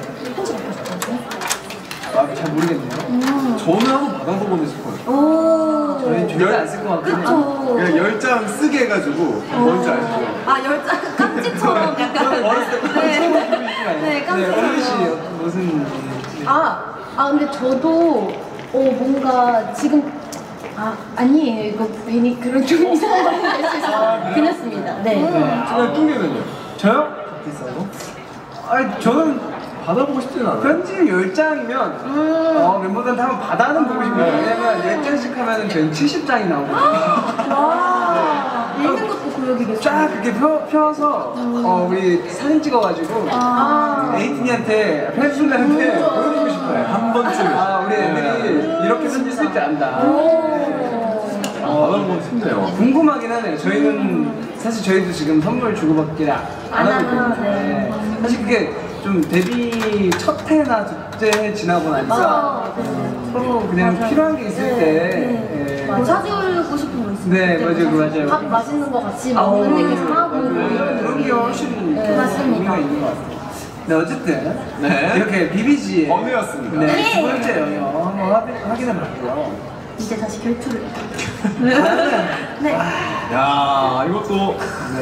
잘 모르겠네요. 저는 한번 받아보고 싶어요. 저희는 절대 안 쓸 것 같긴 해요. 그냥 10장 쓰게 해가지고 뭔지 알죠? 열장 깜찍처럼 약간. 어렸을 때 네, 깜찍. 어른 씨 무슨 근데 저도 뭔가 지금 아니에요. 이거 괜히 그런 좀 이상한 말이 될수 있어서 그랬습니다. 네. 그냥 뚱개는요? 저요? 비싸고? 아니 저는 받아보고 싶지는 않아요. 편지 10장이면 멤버들한테 한번 받아는 보고 싶어요. 왜냐면 10장씩 하면은 저희 70장이 나오거든요. 와, 읽는 것도 고역이겠어요. 쫙 이렇게 펴서 우리 사진 찍어가지고 에이틴이한테 팬분들한테 보여주고 싶어요. 한 번쯤. 우리 애들이 이렇게 편지 쓸 줄 안다. 받아보고 싶네요. 궁금하긴 하네요. 저희는 사실 저희도 지금 선물 주고받기를 안 하고 있거든요. 네. 사실 그게 좀 데뷔 첫 해나 둘째 해 지나고 나니까 서로 그냥 필요한 게 있을 때 뭐 사주고 싶은 거 있어요? 네, 맞아요. 밥 맛있는 거 같이 먹는 얘기 좀 하고 그런 게 훨씬 맞습니다. 의미가 있는 것 같아요. 네, 어쨌든 네. 이렇게 BBG의 언니였습니다. 네, 두 번째 영역 한번 확인해 봤고요. 이제 다시 결투를. 네. 야, 이것도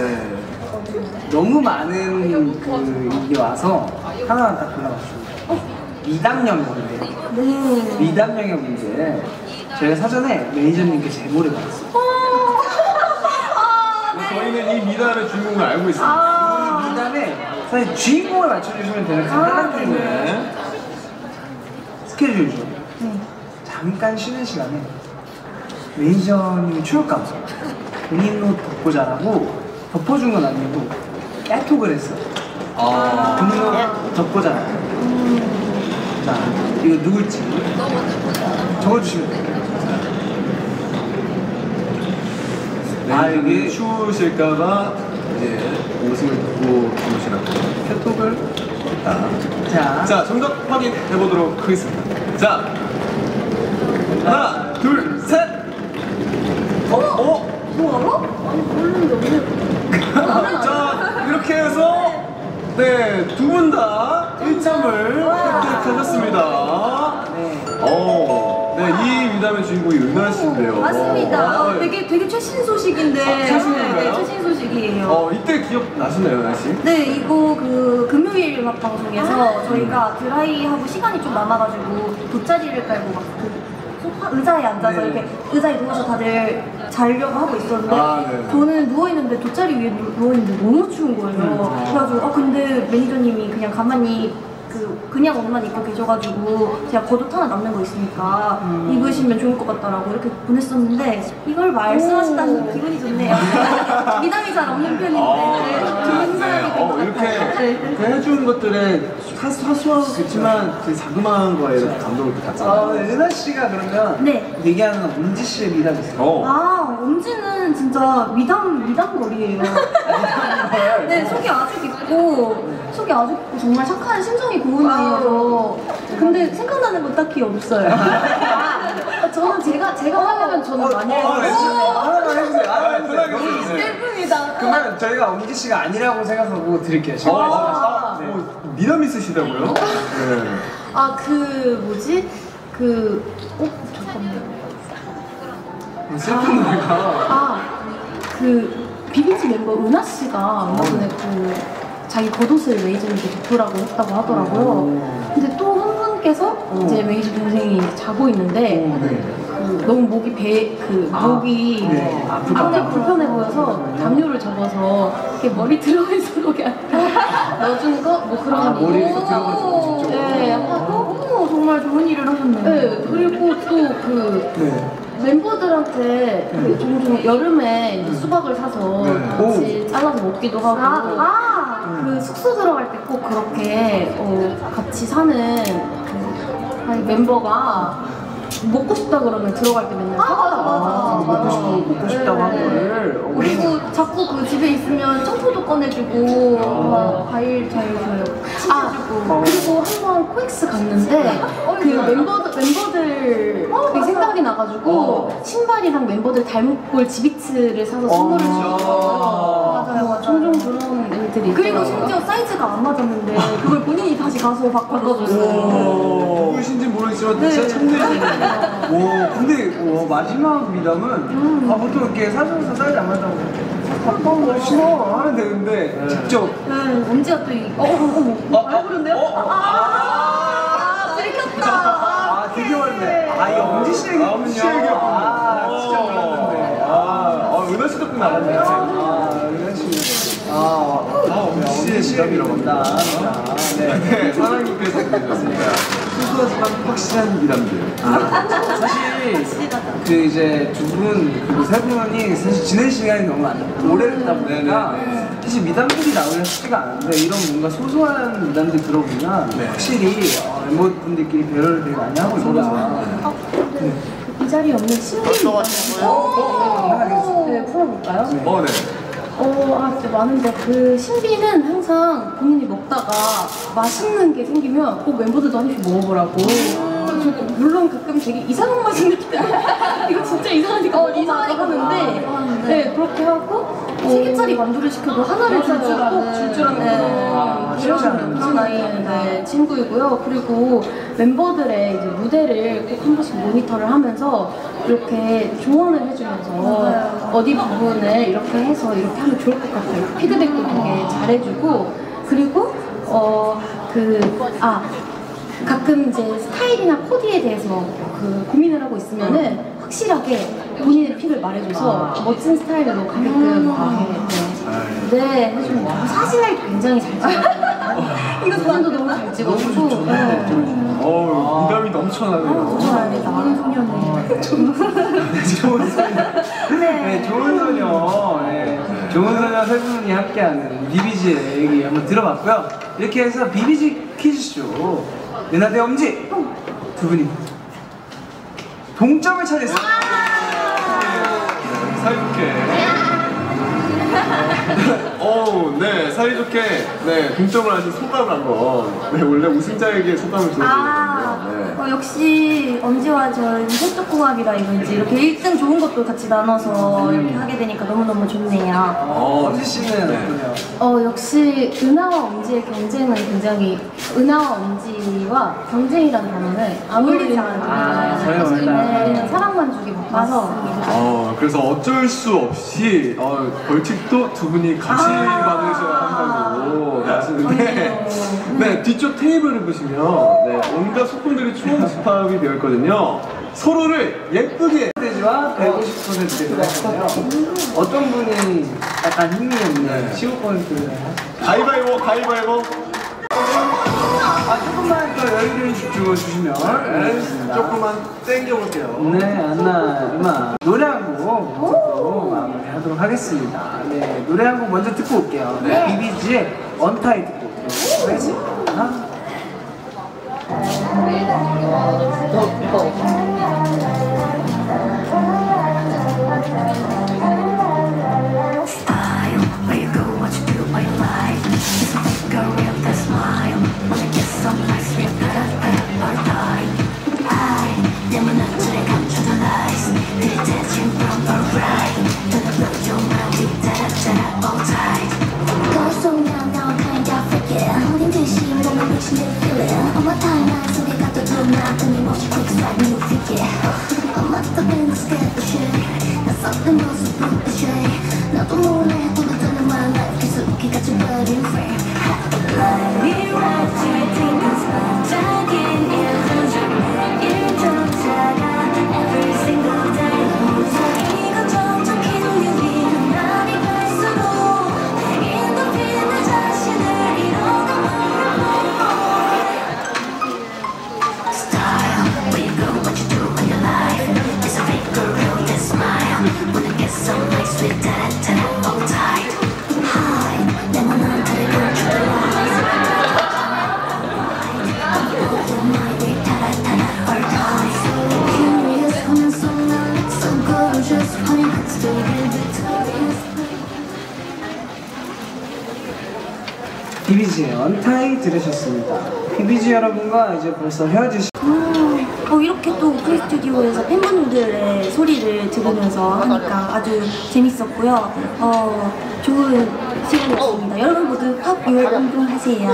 너무 많은 이게 와서 하나 딱 골라봤습니다. 미담 영역인데 미담 영역 문제 저희가 사전에 매니저님께 제보를 받았어요. 저희는 이 미담의 주인공을 알고 있습니다. 이 미담에 사실 주인공을 맞춰주시면 되는 간단한 게임이에요. 스케줄 중 잠깐 쉬는 시간에 매니저님이 추울까봐 본인 옷 덮고 자라고 덮어준 건 아니고 깨톡을 했어요. 본인 옷 덮고 자라고. 자, 이거 누굴지 적어주시면 돼요. 여기 추우실까봐 이제 옷을 입고 주무시라고 카톡을 했다. 자, 정답 확인해 보도록 하겠습니다. 자, 하나, 둘, 셋. 자, 이렇게 해서 두 분 다 1점을 획득하셨습니다. 이 미담의 주인공이 은하 씨인데요. 맞습니다. 되게 최신 소식인데. 최신인가요? 네, 최신 소식이에요. 이때 기억 나시나요, 은하 씨? 네, 이거 그 금요일 음악 방송에서 저희가 드라이하고 시간이 좀 남아가지고 돗자리를 깔고 막 그 의자에 앉아서 이렇게 의자에 누워서 다들 자려고 하고 있었는데 저는 누워있는데 돗자리 위에 누워있는데 너무 추운 거예요. 그래가지고 근데 매니저님이 그냥 가만히 그냥 옷만 입고 계셔가지고 제가 겉옷 하나 남는 거 있으니까 입으시면 좋을 것 같다라고 이렇게 보냈었는데 이걸 말씀하시다니 기분이 좋네요. 미담이 잘 없는 편인데 좋은 사람이 된 것 같아요. 이렇게 해주는 것들에 사소하겠지만 되게 자그마한 거에 이렇게 감동을 받잖아요. 은하 씨가 그러면 얘기하는 엄지 씨의 미담이 있어요. 엄지는 진짜 미담거리예요. 네, 속이 아주 깊고 정말 착한 심성이 고운 아이여서 근데 생각나는 건 딱히 없어요. 저는 제가 하려면 저는 많이 해요. 하나만 해주세요. 예쁩니다. 그러면 저희가 엄지 씨가 아니라고 생각하고 드릴게요. 미담 있으시다고요? 잠깐만요. 슬픈 노래가 비비지 멤버 은하 씨가 얼마 전에 자기 겉옷을 매니저님께 덮으라고 했다고 하더라고요. 근데 또 한 분께서 이제 매니저 동생이 자고 있는데 너무 목이 목이 상당히 불편해 보여서 담요를 접어서 이렇게 머리 들어가 있어 거기 넣어준 거 뭐 그런 거. 머리에 들어가서 직접. 네, 하고 정말 좋은 일을 하셨네요. 네, 그리고 또 멤버들한테 종종 여름에 이제 수박을 사서 같이 잘라서 먹기도 하고 숙소 들어갈 때 꼭 그렇게 같이 사는 멤버가 먹고 싶다 그러면 들어갈 때 맨날 사가다가 먹고 싶다고 한 거를 그리고 자꾸 집에 있으면 청포도 꺼내주고 과일 잘 줘요. 그리고 한번 코엑스 갔는데 멤버들이 생각이 나가지고 신발이랑 멤버들 닮은 지비츠를 사서 선물을 주고 맞아요. 종종 그런 일들이 그리고 심지어 사이즈가 안 맞았는데 그걸 본인이 다시 가서 바꿔줬어요. 누구신지 모르겠지만 진짜 참내시네요. 근데 마지막 미담은 보통 이렇게 사줘서 사이즈 안 맞다고 싫어 하면 되는데 직접 엄지가 또 말 부른데요? 들켰다. 되게 많네. 이 엄지 씨 얘기군요. 진짜 몰랐는데. 은하 씨 덕분에 알았네요. 은하 씨. 엄지 씨의 미담이라고 합니다. 네, 사랑님께서 보내주셨습니다. 소소하지만 확실한 미담들. 사실 이제 두 분 그리고 세 분이 사실 지낸 시간이 너무 오래됐다 보니까 사실 미담들이 나오기가 쉽지가 않은데 이런 뭔가 소소한 미담들 들어보면 확실히 멤버분들끼리 배려를 되게 많이 하고 있구나. 이 자리에 없는 신비 풀어볼까요? 네. 진짜 많은데 신비는 항상 본인이 먹다가 맛있는 게 생기면 꼭 멤버들도 한 입씩 먹어보라고. 물론 가끔 되게 이상한 맛이 느끼다. 이거 진짜 이상하니까 이상하다고 하는데 그렇게 하고 3개짜리 만두를 시켜도 하나를 줄 줄 아는 그런 아이인데 친구이고요. 그리고 멤버들의 이제 무대를 꼭 한 번씩 모니터를 하면서 이렇게 조언을 해주면서 어디 부분을 이렇게 해서 이렇게 하면 좋을 것 같아요. 피드백도 되게 잘해주고 그리고 가끔 이제 스타일이나 코디에 대해서 고민을 하고 있으면은 확실하게 본인의 픽을 말해줘서 멋진 스타일로 가게끔 해줍니다. 사진을 굉장히 잘 찍어요. 이거 사진도 너무 잘 찍어주고 미담이 넘쳐나네요. 좋은 소녀네. 좋은 소녀. 좋은 소녀 세 분이 함께하는 비비지의 얘기 한번 들어봤고요. 이렇게 해서 비비지 퀴즈쇼 은하 대 엄지 두 분이 동점을 차지했습니다. 사이좋게. 사이좋게 동점을 하신 소감을 한번 원래 우승자에게 소감을 들어주거든요. 역시 엄지와 저는 셋도궁합이라 이건지 이렇게 1등 좋은 것도 같이 나눠서 이렇게 하게 되니까 너무너무 좋네요. 엄지 씨는 어떠세요? 역시 은하와 엄지의 경쟁은 굉장히 은하와 엄지와 경쟁이라는 단어는 어울리지 않아요. 사실은 사랑만 주기 바빠서 그래서 어쩔 수 없이 벌칙도 두 분이 같이 받으셔야 한다고 하시는데 뒤쪽 테이블을 보시면 온갖 소품들이 총 집합이 되어 있거든요. 서로를 예쁘게 대지와 150% 드리잖아요. 어떤 분이 약간 힘이 없는 15%를 가위바위보. 조금만 더 여유를 주시면 되겠습니다. 조금만 땡겨볼게요. 네, 안나 이만 노래 한 곡 듣고 마무리하도록 하겠습니다. 네, 노래 한 곡 먼저 듣고 올게요. 비비지의 언타이드 곡 듣고 하겠습니다. 비비지의 언타이 들으셨습니다. 비비지 여러분과 이제 벌써 헤어지시. 이렇게 또 오픈 스튜디오에서 팬분들의 소리를 들으면서 하니까 아주 재밌었고요. 좋은 시간이었습니다. 여러분 모두 팝6월 운동하세요.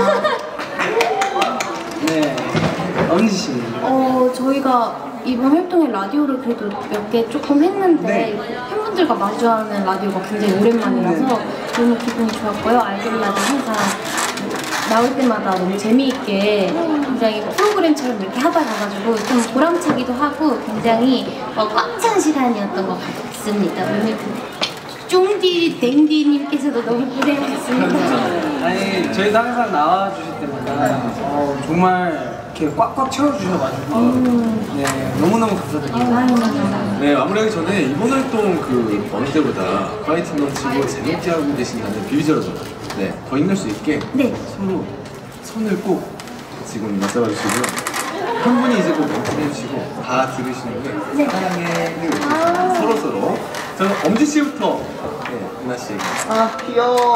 네, 엄지 씨. 저희가 이번 활동에 라디오를 그래도 몇 개 조금 했는데 팬분들과 마주하는 라디오가 굉장히 오랜만이라서 너무 기분이 좋았고요. 아이돌마다 항상 나올 때마다 너무 재미있게 굉장히 프로그램처럼 이렇게 하다 가가지고 좀 보람차기도 하고 굉장히 꽉 찬 시간이었던 것 같습니다. 오늘 쫑디 댕디님께서도 너무 고생하셨습니다. 아니 저희도 항상 나와주실 때마다 정말 이렇게 꽉꽉 채워주셔가지고 네 너무너무 감사드립니다. 네, 마무리하기 전에 이번 활동 어느 때보다 파이팅 넘치고 재밌게 하고 계신다는 비비지 여러분, 네, 더 힘낼 수 있게 서로 손을 꼭 지금 맞잡아 주시고요. 한 분이 이제 꼭 멘트를 해주시고 다 들으시는 게 사랑해 서로서로. 저는 엄지 씨부터 은하 씨. 귀여워.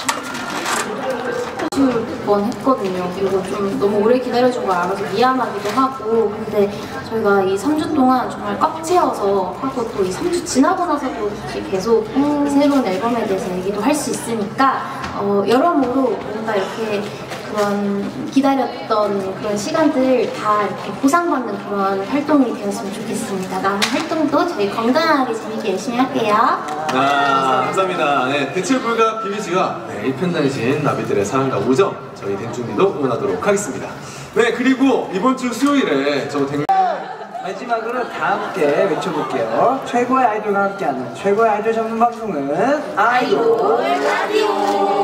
번 했거든요. 그리고 좀 너무 오래 기다려준 걸 알아서 미안하기도 하고, 근데 저희가 이 3주 동안 정말 꽉 채워서 하고 또 이 3주 지나고 나서도 사실 계속 새로운 앨범에 대해서 얘기도 할 수 있으니까 여러모로 뭔가 이렇게 그런 기다렸던 그런 시간들 다 이렇게 보상받는 그런 활동이 되었으면 좋겠습니다. 남은 활동도 저희 건강하게 재밌게 열심히 할게요. 감사합니다. 네, 대체 불가 비비지가 일편단신 나비들의 사랑과 우정 저희 댄준이도 응원하도록 하겠습니다. 네, 그리고 이번 주 수요일에 마지막으로 다 함께 외쳐볼게요. 최고의 아이돌과 함께하는 최고의 아이돌 전문 방송은 아이돌 라디오.